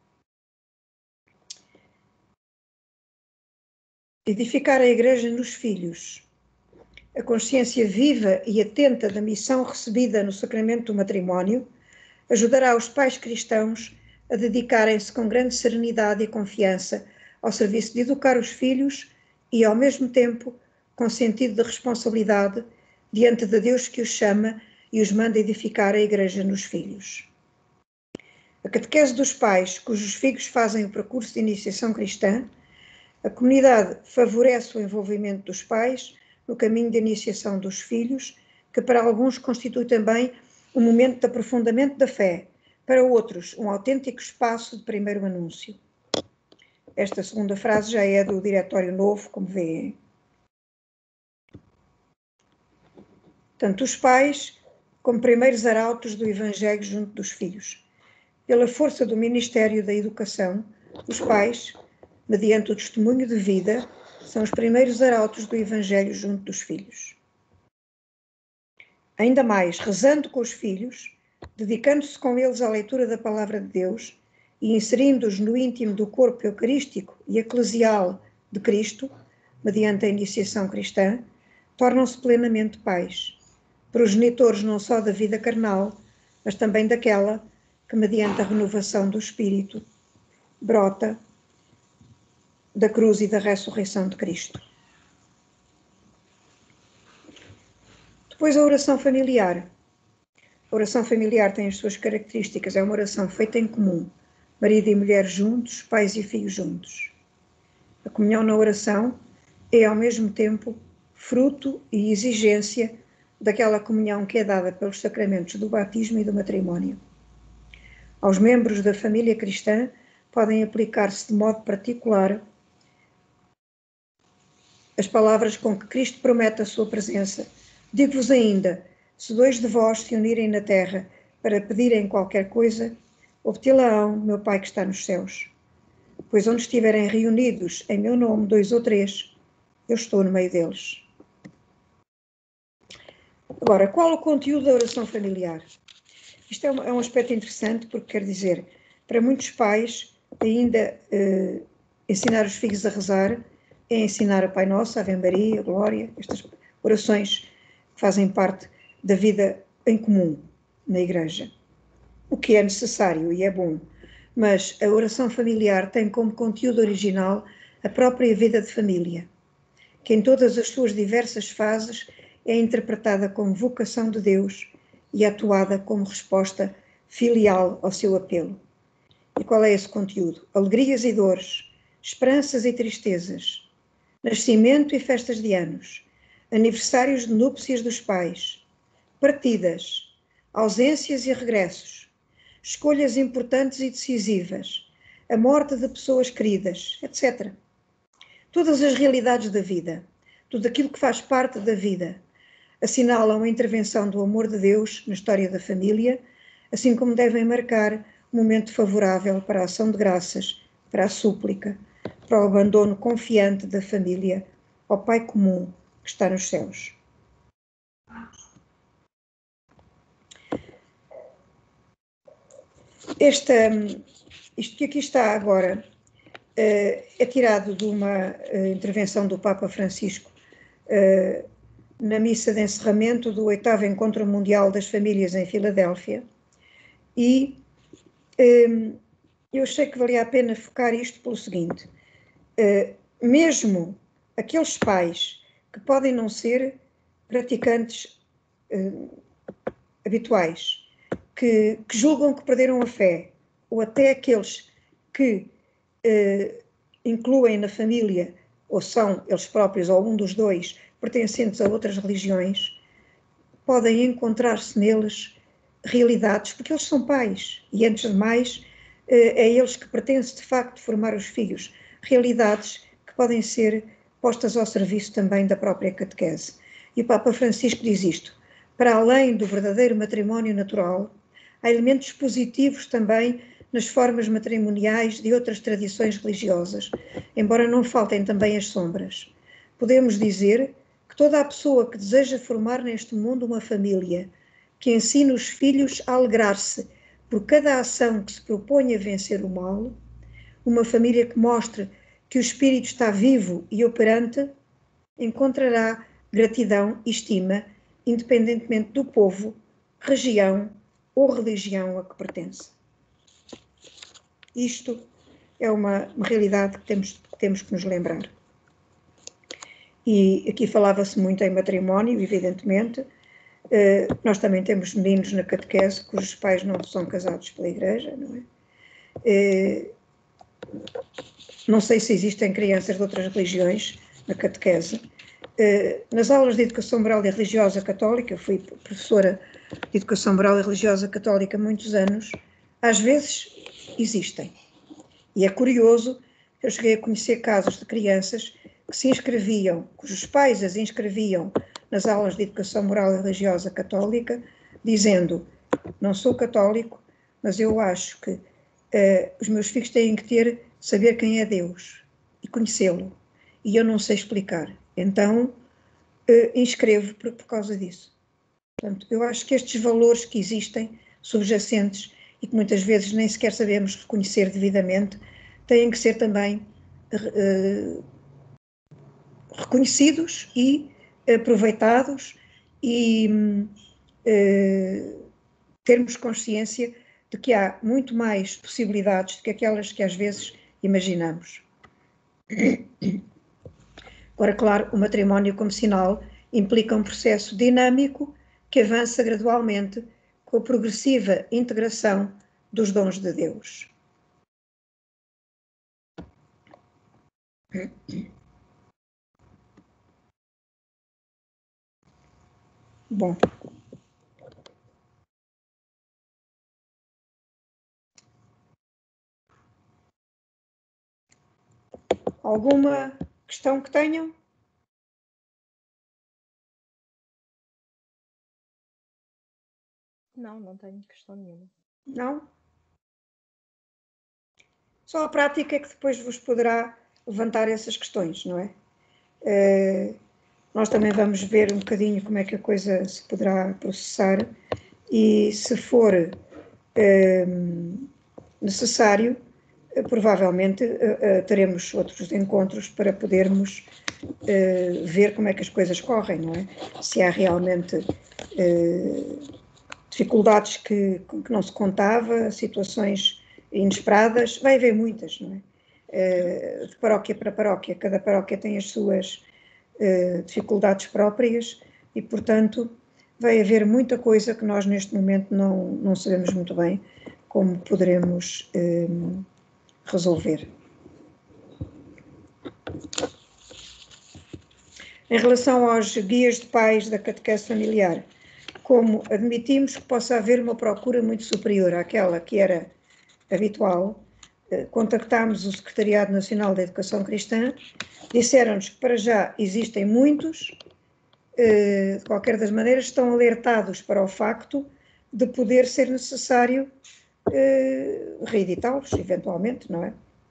Edificar a Igreja nos filhos. A consciência viva e atenta da missão recebida no sacramento do matrimónio ajudará os pais cristãos a dedicarem-se com grande serenidade e confiança ao serviço de educar os filhos e, ao mesmo tempo, com sentido de responsabilidade diante de Deus que os chama e os manda edificar a Igreja nos filhos. A catequese dos pais, cujos filhos fazem o percurso de iniciação cristã. A comunidade favorece o envolvimento dos pais no caminho de iniciação dos filhos, que para alguns constitui também um momento de aprofundamento da fé, para outros um autêntico espaço de primeiro anúncio. Esta segunda frase já é do Diretório Novo, como veem. Tanto os pais como primeiros arautos do Evangelho junto dos filhos. Pela força do Ministério da Educação, os pais mediante o testemunho de vida, são os primeiros arautos do Evangelho junto dos filhos. Ainda mais, rezando com os filhos, dedicando-se com eles à leitura da Palavra de Deus e inserindo-os no íntimo do corpo eucarístico e eclesial de Cristo, mediante a iniciação cristã, tornam-se plenamente pais, progenitores não só da vida carnal, mas também daquela que, mediante a renovação do Espírito, brota da cruz e da ressurreição de Cristo. Depois a oração familiar. A oração familiar tem as suas características, é uma oração feita em comum, marido e mulher juntos, pais e filhos juntos. A comunhão na oração é ao mesmo tempo fruto e exigência daquela comunhão que é dada pelos sacramentos do batismo e do matrimónio. Aos membros da família cristã podem aplicar-se de modo particular as palavras com que Cristo promete a sua presença. Digo-vos ainda, se dois de vós se unirem na terra para pedirem qualquer coisa, obtê-la-ão, meu Pai que está nos céus. Pois onde estiverem reunidos em meu nome, dois ou três, eu estou no meio deles. Agora, qual o conteúdo da oração familiar? Isto é um, é um aspecto interessante porque quer dizer, para muitos pais, ainda eh, ensinar os filhos a rezar é ensinar a Pai Nosso, a Ave Maria, a Glória, estas orações que fazem parte da vida em comum na Igreja. O que é necessário e é bom, mas a oração familiar tem como conteúdo original a própria vida de família, que em todas as suas diversas fases é interpretada como vocação de Deus e atuada como resposta filial ao seu apelo. E qual é esse conteúdo? Alegrias e dores, esperanças e tristezas, nascimento e festas de anos, aniversários de núpcias dos pais, partidas, ausências e regressos, escolhas importantes e decisivas, a morte de pessoas queridas, etcétera. Todas as realidades da vida, tudo aquilo que faz parte da vida, assinalam a intervenção do amor de Deus na história da família, assim como devem marcar um momento favorável para a ação de graças, para a súplica, para o abandono confiante da família ao Pai comum que está nos céus. Esta, isto que aqui está agora é tirado de uma intervenção do Papa Francisco na missa de encerramento do oitavo Encontro Mundial das Famílias em Filadélfia, e eu achei que valia a pena focar isto pelo seguinte: mesmo aqueles pais que podem não ser praticantes habituais, que, que julgam que perderam a fé, ou até aqueles que incluem na família, ou são eles próprios, ou um dos dois, pertencentes a outras religiões, podem encontrar-se neles realidades, porque eles são pais, e antes de mais, é a eles que pertence de facto formar os filhos, realidades que podem ser postas ao serviço também da própria catequese. E o Papa Francisco diz isto: para além do verdadeiro matrimónio natural, há elementos positivos também nas formas matrimoniais de outras tradições religiosas, embora não faltem também as sombras. Podemos dizer que toda a pessoa que deseja formar neste mundo uma família, que ensine os filhos a alegrar-se por cada ação que se propõe a vencer o mal, uma família que mostre que o espírito está vivo e operante, encontrará gratidão e estima, independentemente do povo, região ou religião a que pertence. Isto é uma, uma realidade que temos, que temos que nos lembrar. E aqui falava-se muito em matrimónio, evidentemente. Uh, nós também temos meninos na catequese cujos pais não são casados pela Igreja, não é? Uh, não sei se existem crianças de outras religiões na catequese. Uh, nas aulas de Educação Moral e Religiosa Católica, eu fui professora de Educação Moral e Religiosa Católica há muitos anos, às vezes existem. E é curioso, eu cheguei a conhecer casos de crianças que se inscreviam, cujos pais as inscreviam nas aulas de Educação Moral e Religiosa Católica, dizendo: não sou católico, mas eu acho que uh, os meus filhos têm que ter, saber quem é Deus. e conhecê-lo. E eu não sei explicar. Então, uh, inscrevo por, por causa disso. Portanto, eu acho que estes valores que existem, subjacentes, e que muitas vezes nem sequer sabemos reconhecer devidamente, têm que ser também uh, reconhecidos e aproveitados e uh, termos consciência de que há muito mais possibilidades do que aquelas que às vezes imaginamos. Agora, claro, o matrimónio como sinal implica um processo dinâmico que avança gradualmente com a progressiva integração dos dons de Deus. Bom. Alguma questão que tenham? Não, não tenho questão nenhuma. Não? Só a prática é que depois vos poderá levantar essas questões, não é? Uh, nós também vamos ver um bocadinho como é que a coisa se poderá processar e se for uh, necessário, uh, provavelmente uh, uh, teremos outros encontros para podermos uh, ver como é que as coisas correm, não é? Se há realmente uh, dificuldades que, que não se contava, situações inesperadas, vai haver muitas, não é? Uh, de paróquia para paróquia, cada paróquia tem as suas uh, dificuldades próprias e, portanto, vai haver muita coisa que nós neste momento não, não sabemos muito bem como poderemos uh, resolver. Em relação aos guias de pais da catequese familiar, como admitimos que possa haver uma procura muito superior àquela que era habitual, contactámos o Secretariado Nacional da Educação Cristã, disseram-nos que para já existem muitos, de qualquer das maneiras estão alertados para o facto de poder ser necessário reeditá-los, eventualmente, não é?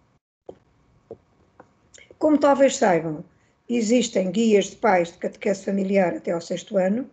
Como talvez saibam, existem guias de pais de catequese familiar até ao sexto ano.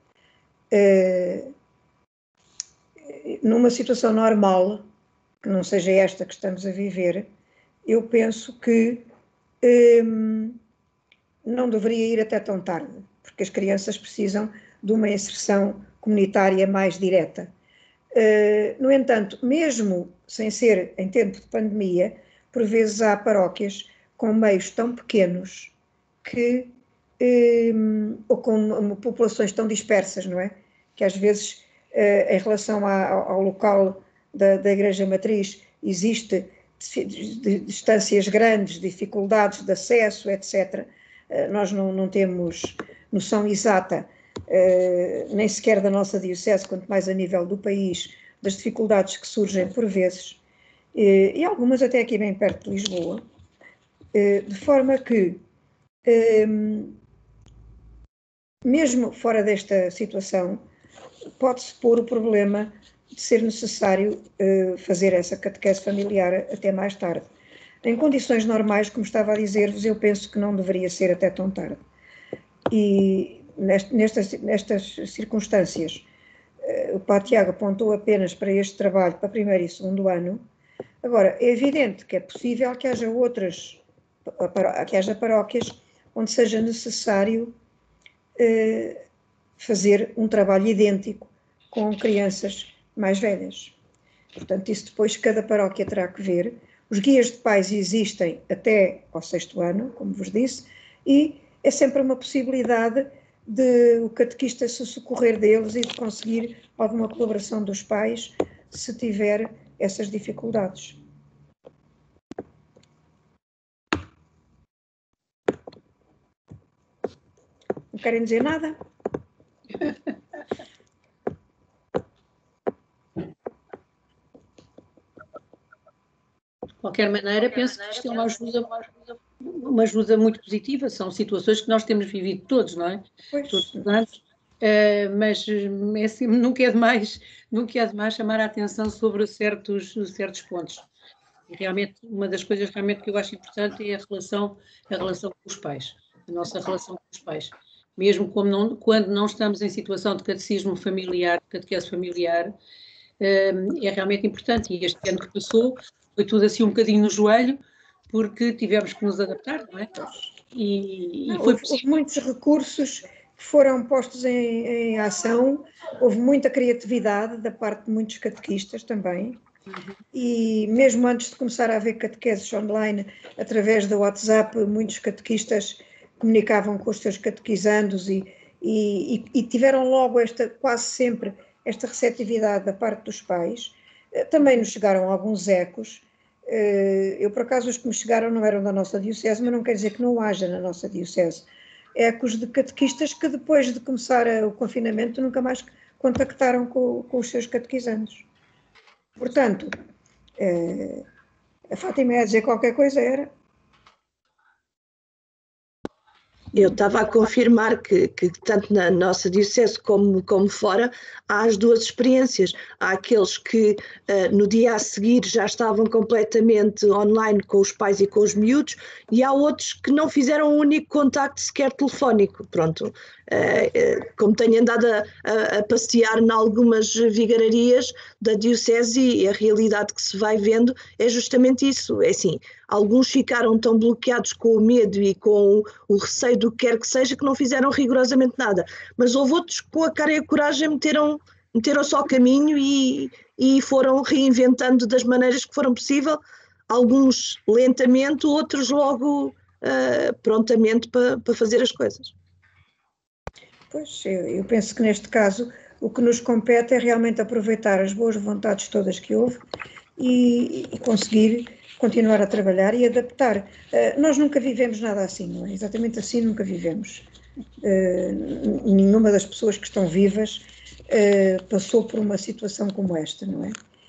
Numa situação normal, que não seja esta que estamos a viver, eu penso que hum, não deveria ir até tão tarde, porque as crianças precisam de uma inserção comunitária mais direta. Uh, no entanto, mesmo sem ser em tempo de pandemia, por vezes há paróquias com meios tão pequenos que, um, ou com populações tão dispersas, não é? Que às vezes, uh, em relação a, ao local da, da Igreja Matriz, existe distâncias grandes, dificuldades de acesso, etcétera. Uh, nós não, não temos noção exata, uh, nem sequer da nossa diocese, quanto mais a nível do país, das dificuldades que surgem por vezes, uh, e algumas até aqui bem perto de Lisboa, uh, de forma que, uh, mesmo fora desta situação, pode-se pôr o problema de ser necessário uh, fazer essa catequese familiar até mais tarde. Em condições normais, como estava a dizer-vos, eu penso que não deveria ser até tão tarde. E nestas, nestas circunstâncias, uh, o Padre Tiago apontou apenas para este trabalho para primeiro e segundo ano. Agora, é evidente que é possível que haja outras, que haja paróquias onde seja necessário uh, fazer um trabalho idêntico com crianças mais velhas. Portanto, isso depois cada paróquia terá que ver. Os guias de pais existem até ao sexto ano, como vos disse, e é sempre uma possibilidade de o catequista se socorrer deles e de conseguir alguma colaboração dos pais se tiver essas dificuldades. Não querem dizer nada? De qualquer maneira, penso que isto é uma ajuda, uma ajuda muito positiva, são situações que nós temos vivido todos, não é? Pois. Todos os anos, uh, mas é assim, nunca é demais, nunca é demais chamar a atenção sobre certos, certos pontos. E realmente, uma das coisas realmente que eu acho importante é a relação, a relação com os pais, a nossa relação com os pais. Mesmo como não, quando não estamos em situação de catecismo familiar, de catequese familiar, é realmente importante. E este ano que passou, foi tudo assim um bocadinho no joelho, porque tivemos que nos adaptar, não é? E, não, e foi houve, houve muitos recursos que foram postos em, em ação, houve muita criatividade da parte de muitos catequistas também. Uhum. E mesmo antes de começar a haver catequeses online, através do WhatsApp, muitos catequistas comunicavam com os seus catequizandos e, e, e tiveram logo esta, quase sempre, esta receptividade da parte dos pais. Também nos chegaram alguns ecos. Eu, por acaso, os que me chegaram não eram da nossa diocese, mas não quer dizer que não haja na nossa diocese ecos de catequistas que depois de começar o confinamento nunca mais contactaram com, com os seus catequizandos. Portanto, a Fátima ia dizer qualquer coisa, era... Eu estava a confirmar que, que tanto na nossa diocese como, como fora há as duas experiências. Há aqueles que uh, no dia a seguir já estavam completamente online com os pais e com os miúdos, e há outros que não fizeram um único contacto sequer telefónico. Pronto, uh, uh, como tenho andado a, a, a passear em algumas vigararias da diocese, e a realidade que se vai vendo é justamente isso. É assim, alguns ficaram tão bloqueados com o medo e com o receio do que quer que seja que não fizeram rigorosamente nada, mas houve outros que com a cara e a coragem meteram, meteram-se ao caminho e, e foram reinventando das maneiras que foram possível, alguns lentamente, outros logo uh, prontamente para, para fazer as coisas. Pois, eu, eu penso que neste caso o que nos compete é realmente aproveitar as boas vontades todas que houve e, e conseguir continuar a trabalhar e adaptar. Uh, nós nunca vivemos nada assim, não é? Exatamente assim nunca vivemos. Uh, nenhuma das pessoas que estão vivas uh, passou por uma situação como esta, não é?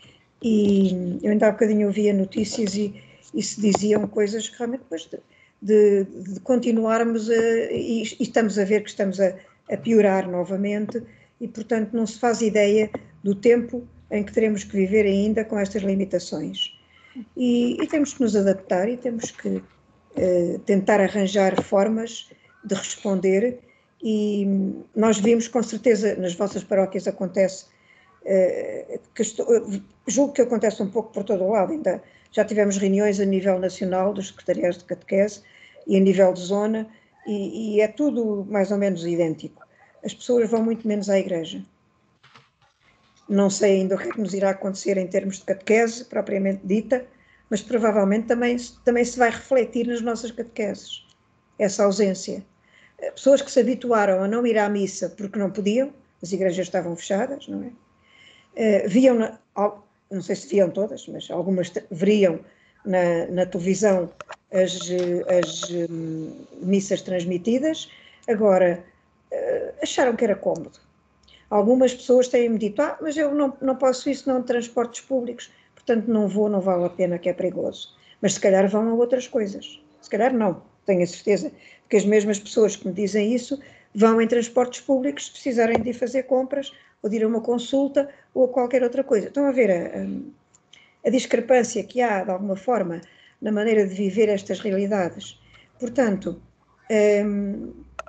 E eu ainda há bocadinho ouvia notícias e, e se diziam coisas que realmente depois de, de, de continuarmos a, e, e estamos a ver que estamos a, a piorar novamente e, portanto, não se faz ideia do tempo em que teremos que viver ainda com estas limitações. E, e temos que nos adaptar e temos que uh, tentar arranjar formas de responder e nós vimos, com certeza, nas vossas paróquias acontece, uh, que estou, julgo que acontece um pouco por todo o lado, ainda já tivemos reuniões a nível nacional dos secretariados de catequese e a nível de zona e, e é tudo mais ou menos idêntico. As pessoas vão muito menos à igreja. Não sei ainda o que é que nos irá acontecer em termos de catequese, propriamente dita, mas provavelmente também, também se vai refletir nas nossas catequeses, essa ausência. Pessoas que se habituaram a não ir à missa porque não podiam, as igrejas estavam fechadas, não é? Viam, na, não sei se viam todas, mas algumas veriam na, na televisão as, as um, missas transmitidas, agora acharam que era cómodo. Algumas pessoas têm-me dito, ah, mas eu não, não posso isso, não de transportes públicos, portanto não vou, não vale a pena, que é perigoso. Mas se calhar vão a outras coisas. Se calhar não, tenho a certeza que as mesmas pessoas que me dizem isso vão em transportes públicos se precisarem de ir fazer compras ou de ir a uma consulta ou a qualquer outra coisa. Estão a ver a, a, a discrepância que há, de alguma forma, na maneira de viver estas realidades. Portanto, hum,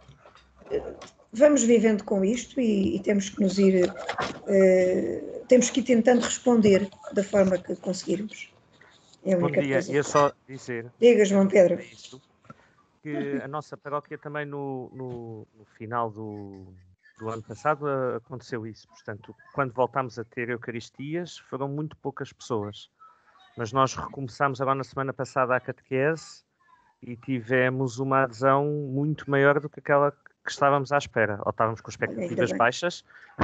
vamos vivendo com isto e, e temos que nos ir, uh, temos que ir tentando responder da forma que conseguirmos. É a única Bom dia, coisa. ia só dizer... Diga, João Pedro. Isso, que a nossa paróquia também no, no, no final do, do ano passado aconteceu isso. Portanto, quando voltámos a ter Eucaristias, foram muito poucas pessoas. Mas nós recomeçámos agora na semana passada a catequese e tivemos uma adesão muito maior do que aquela que estávamos à espera. Ou estávamos com expectativas baixas,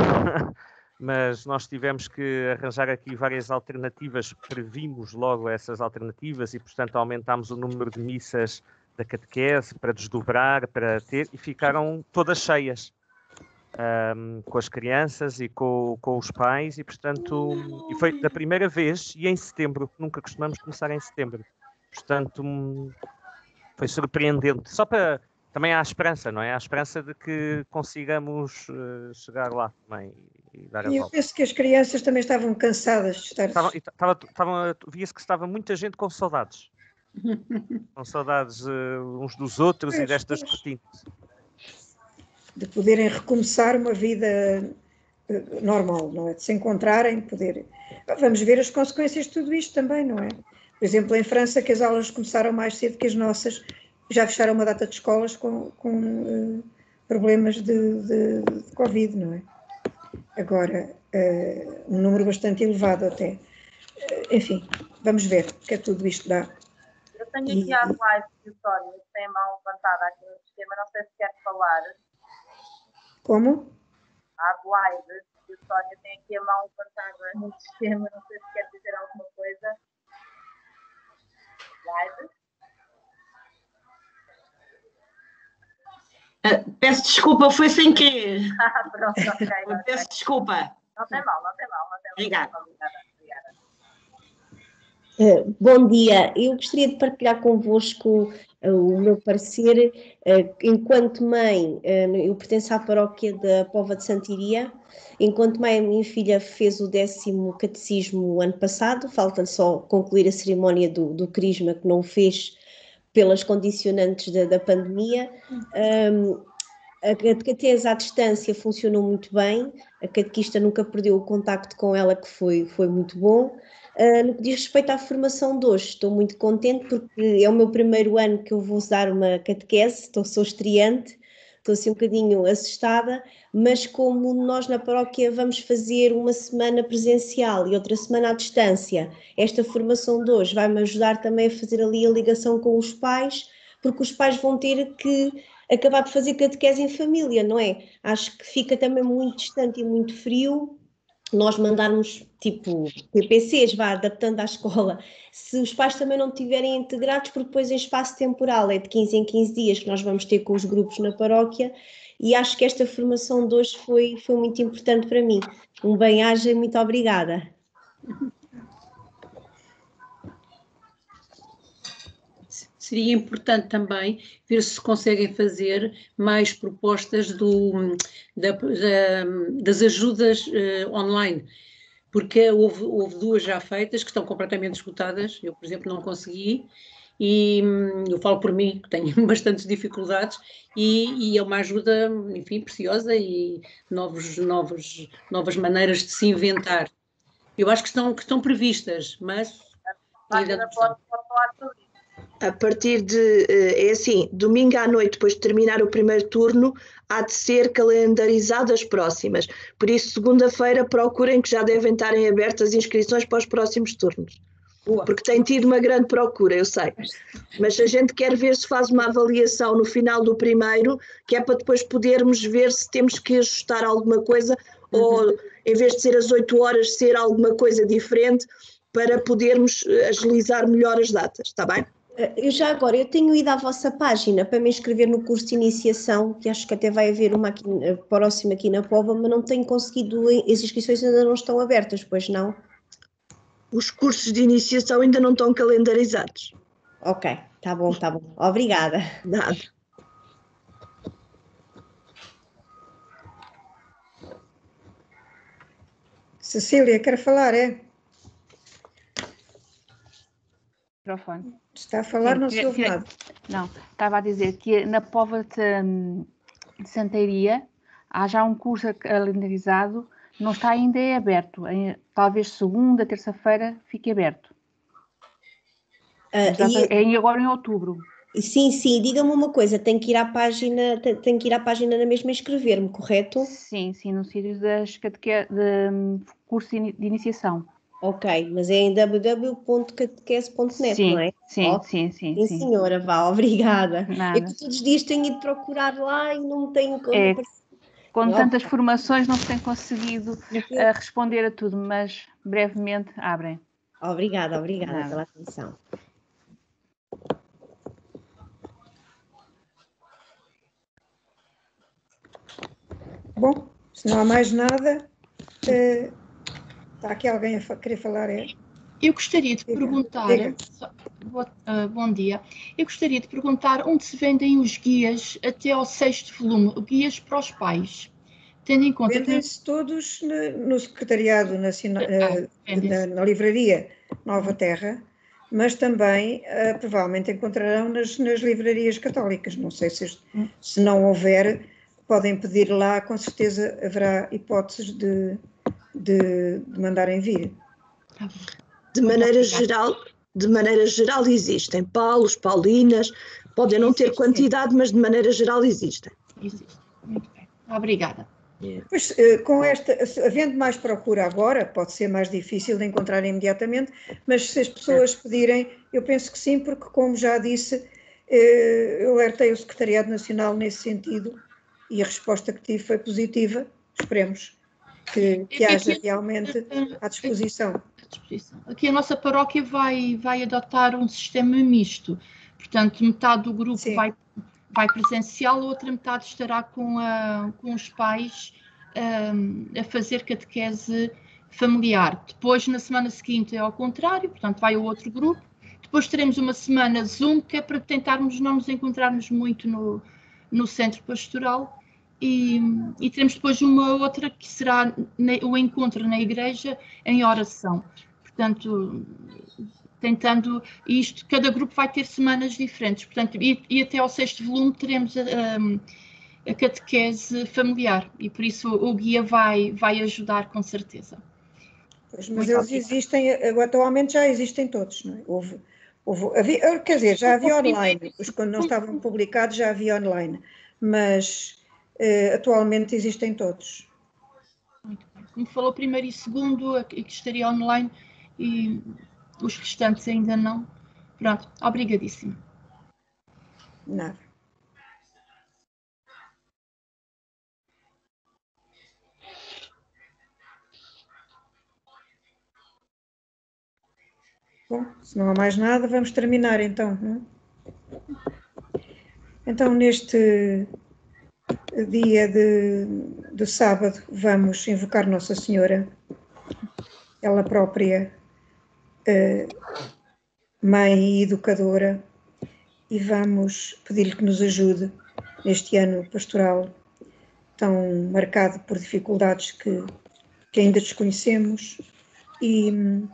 mas nós tivemos que arranjar aqui várias alternativas, previmos logo essas alternativas e, portanto, aumentámos o número de missas da catequese para desdobrar, para ter, e ficaram todas cheias, um, com as crianças e com, com os pais, e, portanto, e foi da primeira vez, e em setembro, nunca costumamos começar em setembro. Portanto, foi surpreendente. Só para... Também há esperança, não é? Há esperança de que consigamos uh, chegar lá também. e dar a E eu volta. penso que as crianças também estavam cansadas de estar... Estavam, estava, estavam, via-se que estava muita gente com saudades. Com saudades uh, uns dos outros Pois, e destas pois. cortinas. De poderem recomeçar uma vida uh, normal, não é? De se encontrarem, poder... Vamos ver as consequências de tudo isto também, não é? Por exemplo, em França, que as aulas começaram mais cedo que as nossas, já fecharam uma data de escolas com, com uh, problemas de, de, de Covid, não é? Agora, uh, um número bastante elevado até. Uh, enfim, vamos ver o que é que tudo isto dá. Eu tenho E- aqui a Adelaide e o Sónia, que tem a mão levantada aqui no sistema, não sei se quer falar. Como? A Adelaide e o Sónia têm aqui a mão levantada no sistema, não sei se quer dizer alguma coisa. Adelaide? Uh, peço desculpa, foi sem querer. Ah, pronto, ok. ok. Peço desculpa. Não tem mal, não tem mal, não tem mal. Obrigada. Obrigada, obrigada. Uh, bom dia, eu gostaria de partilhar convosco uh, o meu parecer. Uh, enquanto mãe, uh, eu pertenço à paróquia da Póvoa de Santiria. Enquanto mãe, a minha filha fez o décimo catecismo ano passado, falta só concluir a cerimónia do, do crisma, que não o fez pelas condicionantes da, da pandemia. Um, a catequese à distância funcionou muito bem, a catequista nunca perdeu o contacto com ela, que foi, foi muito bom. Uh, no que diz respeito à formação de hoje, estou muito contente porque é o meu primeiro ano que eu vou dar uma catequese, estou, sou estreante, estou assim um bocadinho assustada, mas como nós na paróquia vamos fazer uma semana presencial e outra semana à distância, esta formação de hoje vai-me ajudar também a fazer ali a ligação com os pais, porque os pais vão ter que acabar por fazer catequese em família, não é? Acho que fica também muito distante e muito frio nós mandarmos tipo P P Cs, vá adaptando à escola, se os pais também não estiverem integrados, porque depois em espaço temporal é de quinze em quinze dias que nós vamos ter com os grupos na paróquia, e acho que esta formação de hoje foi, foi muito importante para mim. Um bem-aja e muito obrigada. Seria importante também ver se conseguem fazer mais propostas do, da, da, das ajudas uh, online, porque houve, houve duas já feitas que estão completamente esgotadas. Eu, por exemplo, não consegui, e hum, eu falo por mim, que tenho bastantes dificuldades, e, e é uma ajuda, enfim, preciosa, e novos, novos, novas maneiras de se inventar. Eu acho que estão, que estão previstas, mas ainda não estão. Pode, pode falar sobre isso. A partir de, é assim, domingo à noite, depois de terminar o primeiro turno, há de ser calendarizado as próximas. Por isso, segunda-feira, procurem que já devem estarem abertas as inscrições para os próximos turnos. Boa. Porque tem tido uma grande procura, eu sei. Mas a gente quer ver se faz uma avaliação no final do primeiro, que é para depois podermos ver se temos que ajustar alguma coisa, uhum. ou em vez de ser às oito horas, ser alguma coisa diferente, para podermos agilizar melhor as datas, está bem? Eu já agora, eu tenho ido à vossa página para me inscrever no curso de iniciação, que acho que até vai haver uma aqui, próxima aqui na Póvoa, mas não tenho conseguido, as inscrições ainda não estão abertas, pois não? Os cursos de iniciação ainda não estão calendarizados. Ok, tá bom, tá bom. Obrigada. Nada. Cecília, quer falar, é? Microfone. Está a falar, Sim, não se ouve tira- nada. Não, estava a dizer que na Póvoa de, de Santeiria há já um curso calendarizado, não está ainda é aberto, em- talvez segunda, terça-feira fique aberto. Ah, Já e- está- é em- agora em outubro. sim, sim, diga-me uma coisa, tenho que ir à página, te- tenho que ir à página na mesma inscrever-me, correto? Sim, sim, no sítio das cateque... de hum, curso de ini- de iniciação. Ok, mas é em w w w ponto catequese ponto net, Sim, não é? sim, Ok. sim, sim, Sim, sim. senhora, vá, obrigada. É Nada. que todos os dias tenho ido procurar lá e não tenho como É, aparecer. Com Não. tantas formações não se tem conseguido eh, responder a tudo, mas brevemente abrem. Obrigada, obrigada Nada. pela atenção. Bom, se não há mais nada, eh, está aqui alguém a fa- querer falar, é? Eu gostaria de Diga, perguntar, diga. só- bo- ah, bom dia, eu gostaria de perguntar onde se vendem os guias até ao sexto volume, guias para os pais, tendo em conta que Vendem-se todos no, no Secretariado Nacional, Ah, vendem-se. na, na livraria Nova Terra, mas também uh, provavelmente encontrarão nas, nas livrarias católicas. Não sei se, se não houver, podem pedir lá, com certeza haverá hipóteses de, de, de mandarem vir. Tá bom. De Muito maneira obrigada. geral, de maneira geral existem Paulos, Paulinas, podem não ter Existe, quantidade, mas de maneira geral existem. Existe. Muito bem. Obrigada. Pois, uh, com esta, havendo mais procura agora, pode ser mais difícil de encontrar imediatamente, mas se as pessoas pedirem, eu penso que sim, porque como já disse, uh, eu alertei o Secretariado Nacional nesse sentido e a resposta que tive foi positiva. Esperemos que, que haja realmente à disposição. disposição. Aqui a nossa paróquia vai, vai adotar um sistema misto, portanto metade do grupo vai, vai presencial, a outra metade estará com, a, com os pais um, a fazer catequese familiar. Depois na semana seguinte é ao contrário, portanto vai o outro grupo. Depois teremos uma semana Zoom, que é para tentarmos não nos encontrarmos muito no, no centro pastoral. E, e teremos depois uma outra que será o encontro na igreja em oração. Portanto, tentando isto, cada grupo vai ter semanas diferentes. Portanto, e, e até ao sexto volume teremos a, a catequese familiar e por isso o guia vai, vai ajudar com certeza. Pois, mas Muito eles obrigado. Existem, atualmente já existem todos, não é? Houve, houve, havia, quer dizer, já havia online, os quando não estavam publicados já havia online, mas Uh, atualmente existem todos. Muito bem. Como falou primeiro e segundo, aqui que estaria online e os restantes ainda não. Pronto, obrigadíssimo. Nada. Bom, se não há mais nada, vamos terminar então. Não? Então, neste dia de, de sábado, vamos invocar Nossa Senhora, ela própria, eh, mãe e educadora, e vamos pedir-lhe que nos ajude neste ano pastoral tão marcado por dificuldades que, que ainda desconhecemos e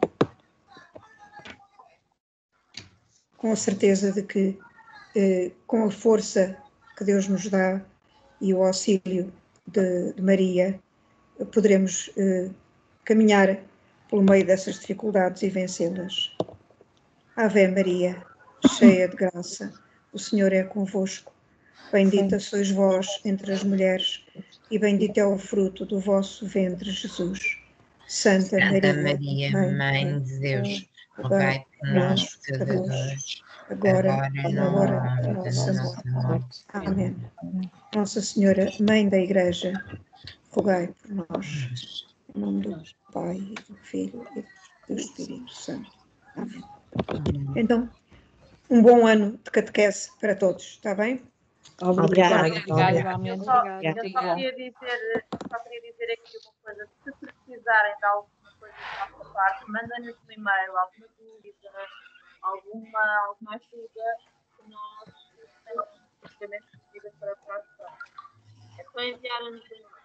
com a certeza de que, eh, com a força que Deus nos dá e o auxílio de, de Maria, poderemos eh, caminhar pelo meio dessas dificuldades e vencê-las. Ave Maria, cheia de graça, o Senhor é convosco. Bendita sois vós entre as mulheres, e bendito é o fruto do vosso ventre, Jesus. Santa, Santa Maria, Maria, Mãe, Mãe de Deus, rogai rogai por nós, pecadores, agora agora e e na na hora hora da da nossa nossa morte. morte. Amém. Nossa Senhora, Mãe da Igreja, rogai por nós. Em nome do Pai, e do Filho e do Espírito Santo. Amém. Então, um bom ano de catequese para todos, está bem? Obrigada. Obrigada, Eu igualmente. só, Obrigada. eu só queria dizer, só queria dizer aqui uma coisa, se precisarem de alguma coisa da nossa parte, mandem-nos um e-mail, alguma dúvida, alguma, alguma ajuda, que nós temos praticamente disponíveis para a próxima. É só enviarem-nos um e-mail.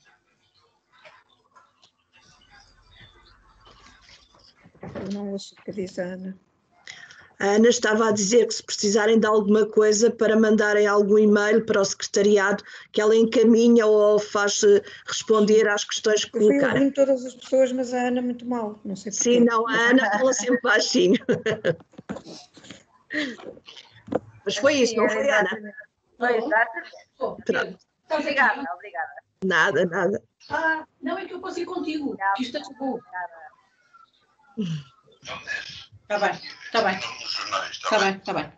Eu não ouço o que diz a Ana. A Ana estava a dizer que se precisarem de alguma coisa para mandarem algum e-mail para o secretariado, que ela encaminha ou faz responder às questões que Eu fui colocaram. ouvindo todas as pessoas, mas a Ana muito mal, não sei porquê. Sim, não, a Ana fala sempre baixinho. Mas foi isso, não foi, Ana? Foi exatamente. Pronto. Obrigada, obrigada. Nada, nada. Ah, não é que eu posso ir contigo. Isto é bom. Está bem, está bem. Está bem, está bem.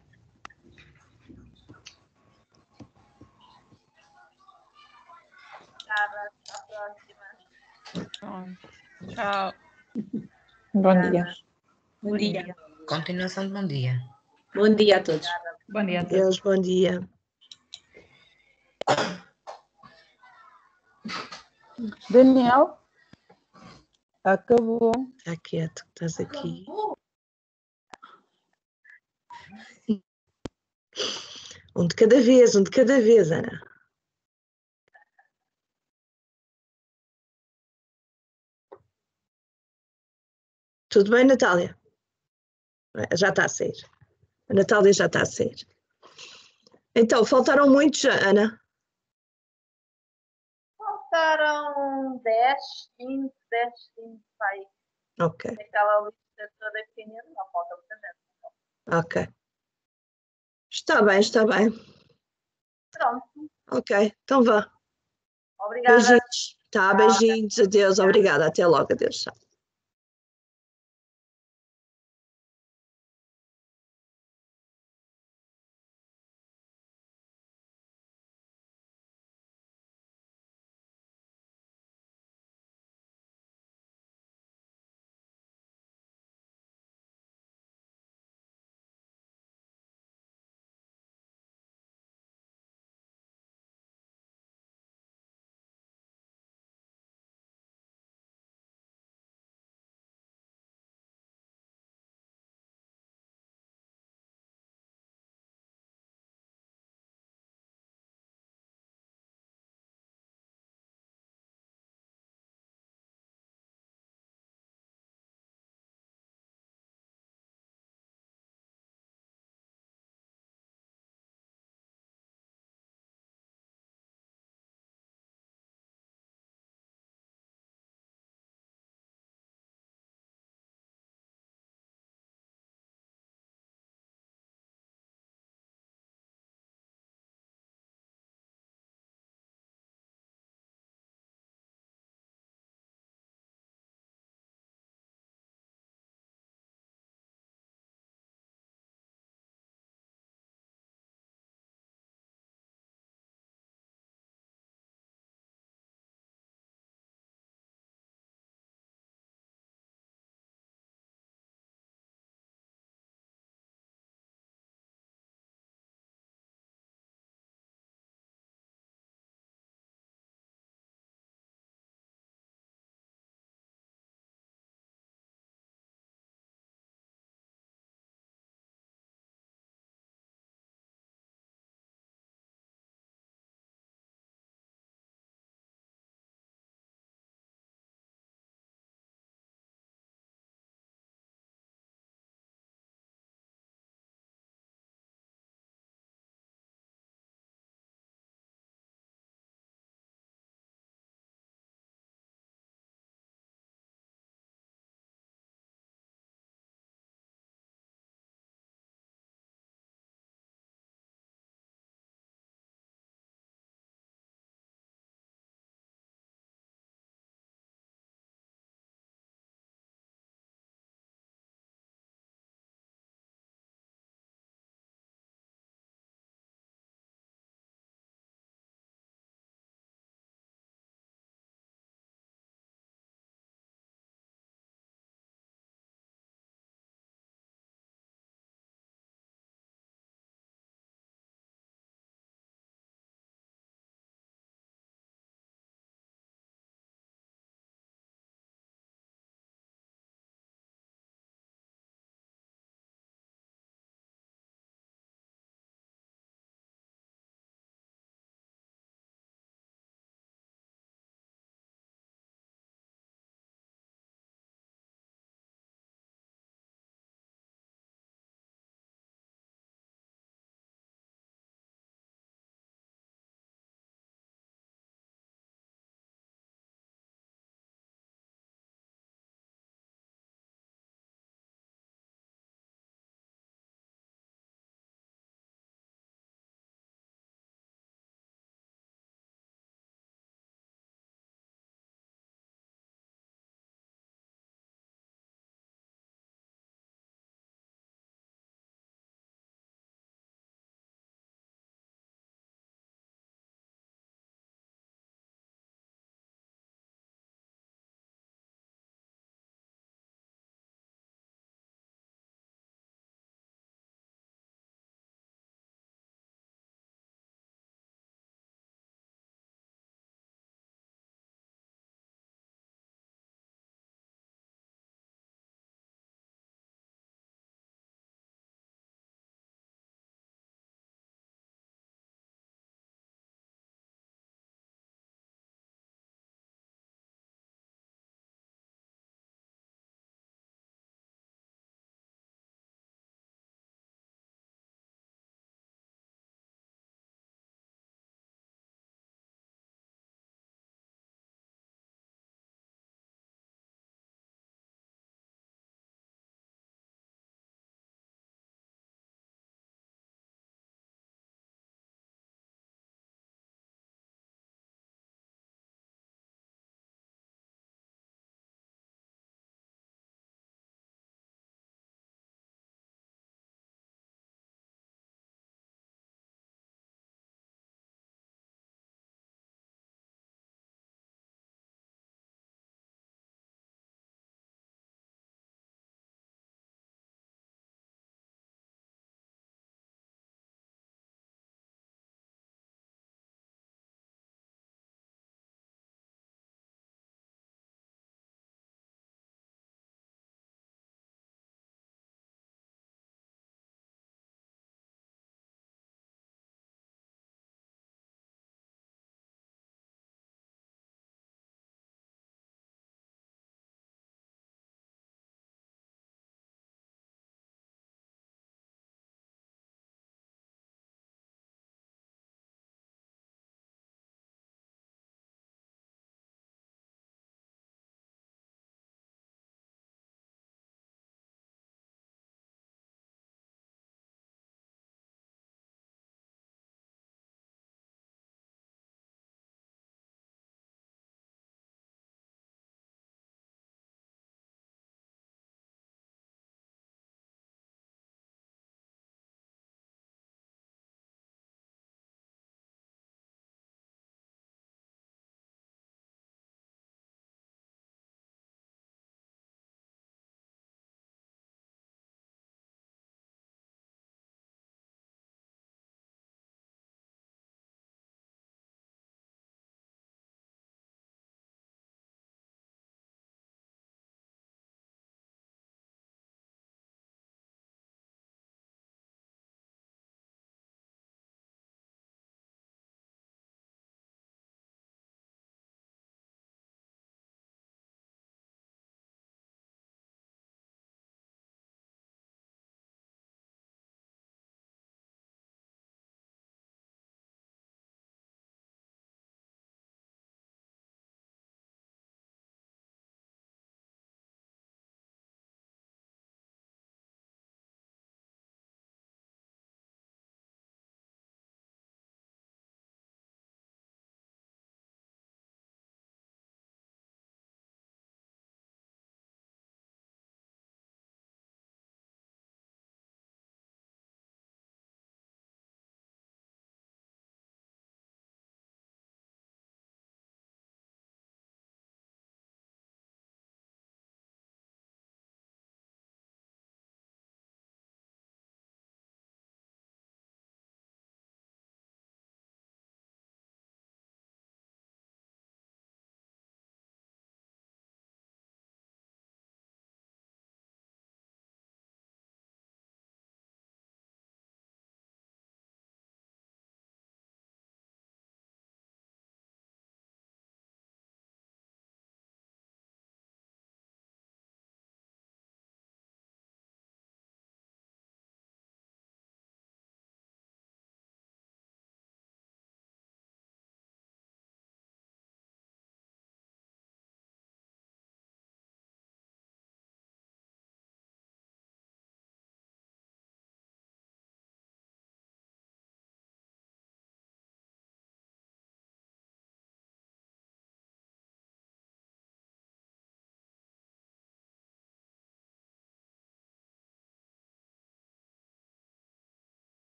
Obrigada, até a próxima. Tchau. Bom dia. Bom dia. Continuação de bom dia. Bom dia a todos. Bom dia a todos. Deus, bom dia. Daniel? Acabou. Está quieto, estás aqui. Um de cada vez, um de cada vez, Ana. Tudo bem, Natália? Já está a sair. A Natália já está a sair. Então, faltaram muitos, Ana? Faltaram dez, quinze, dez, quinze, vai. Ok. Aquela lista toda pequenina, não falta muita gente. Ok. Está bem, está bem. Pronto. Ok, então vá. Obrigada. Beijinhos. Tá, beijinhos. Adeus. Obrigada. Até logo. Adeus. Tchau.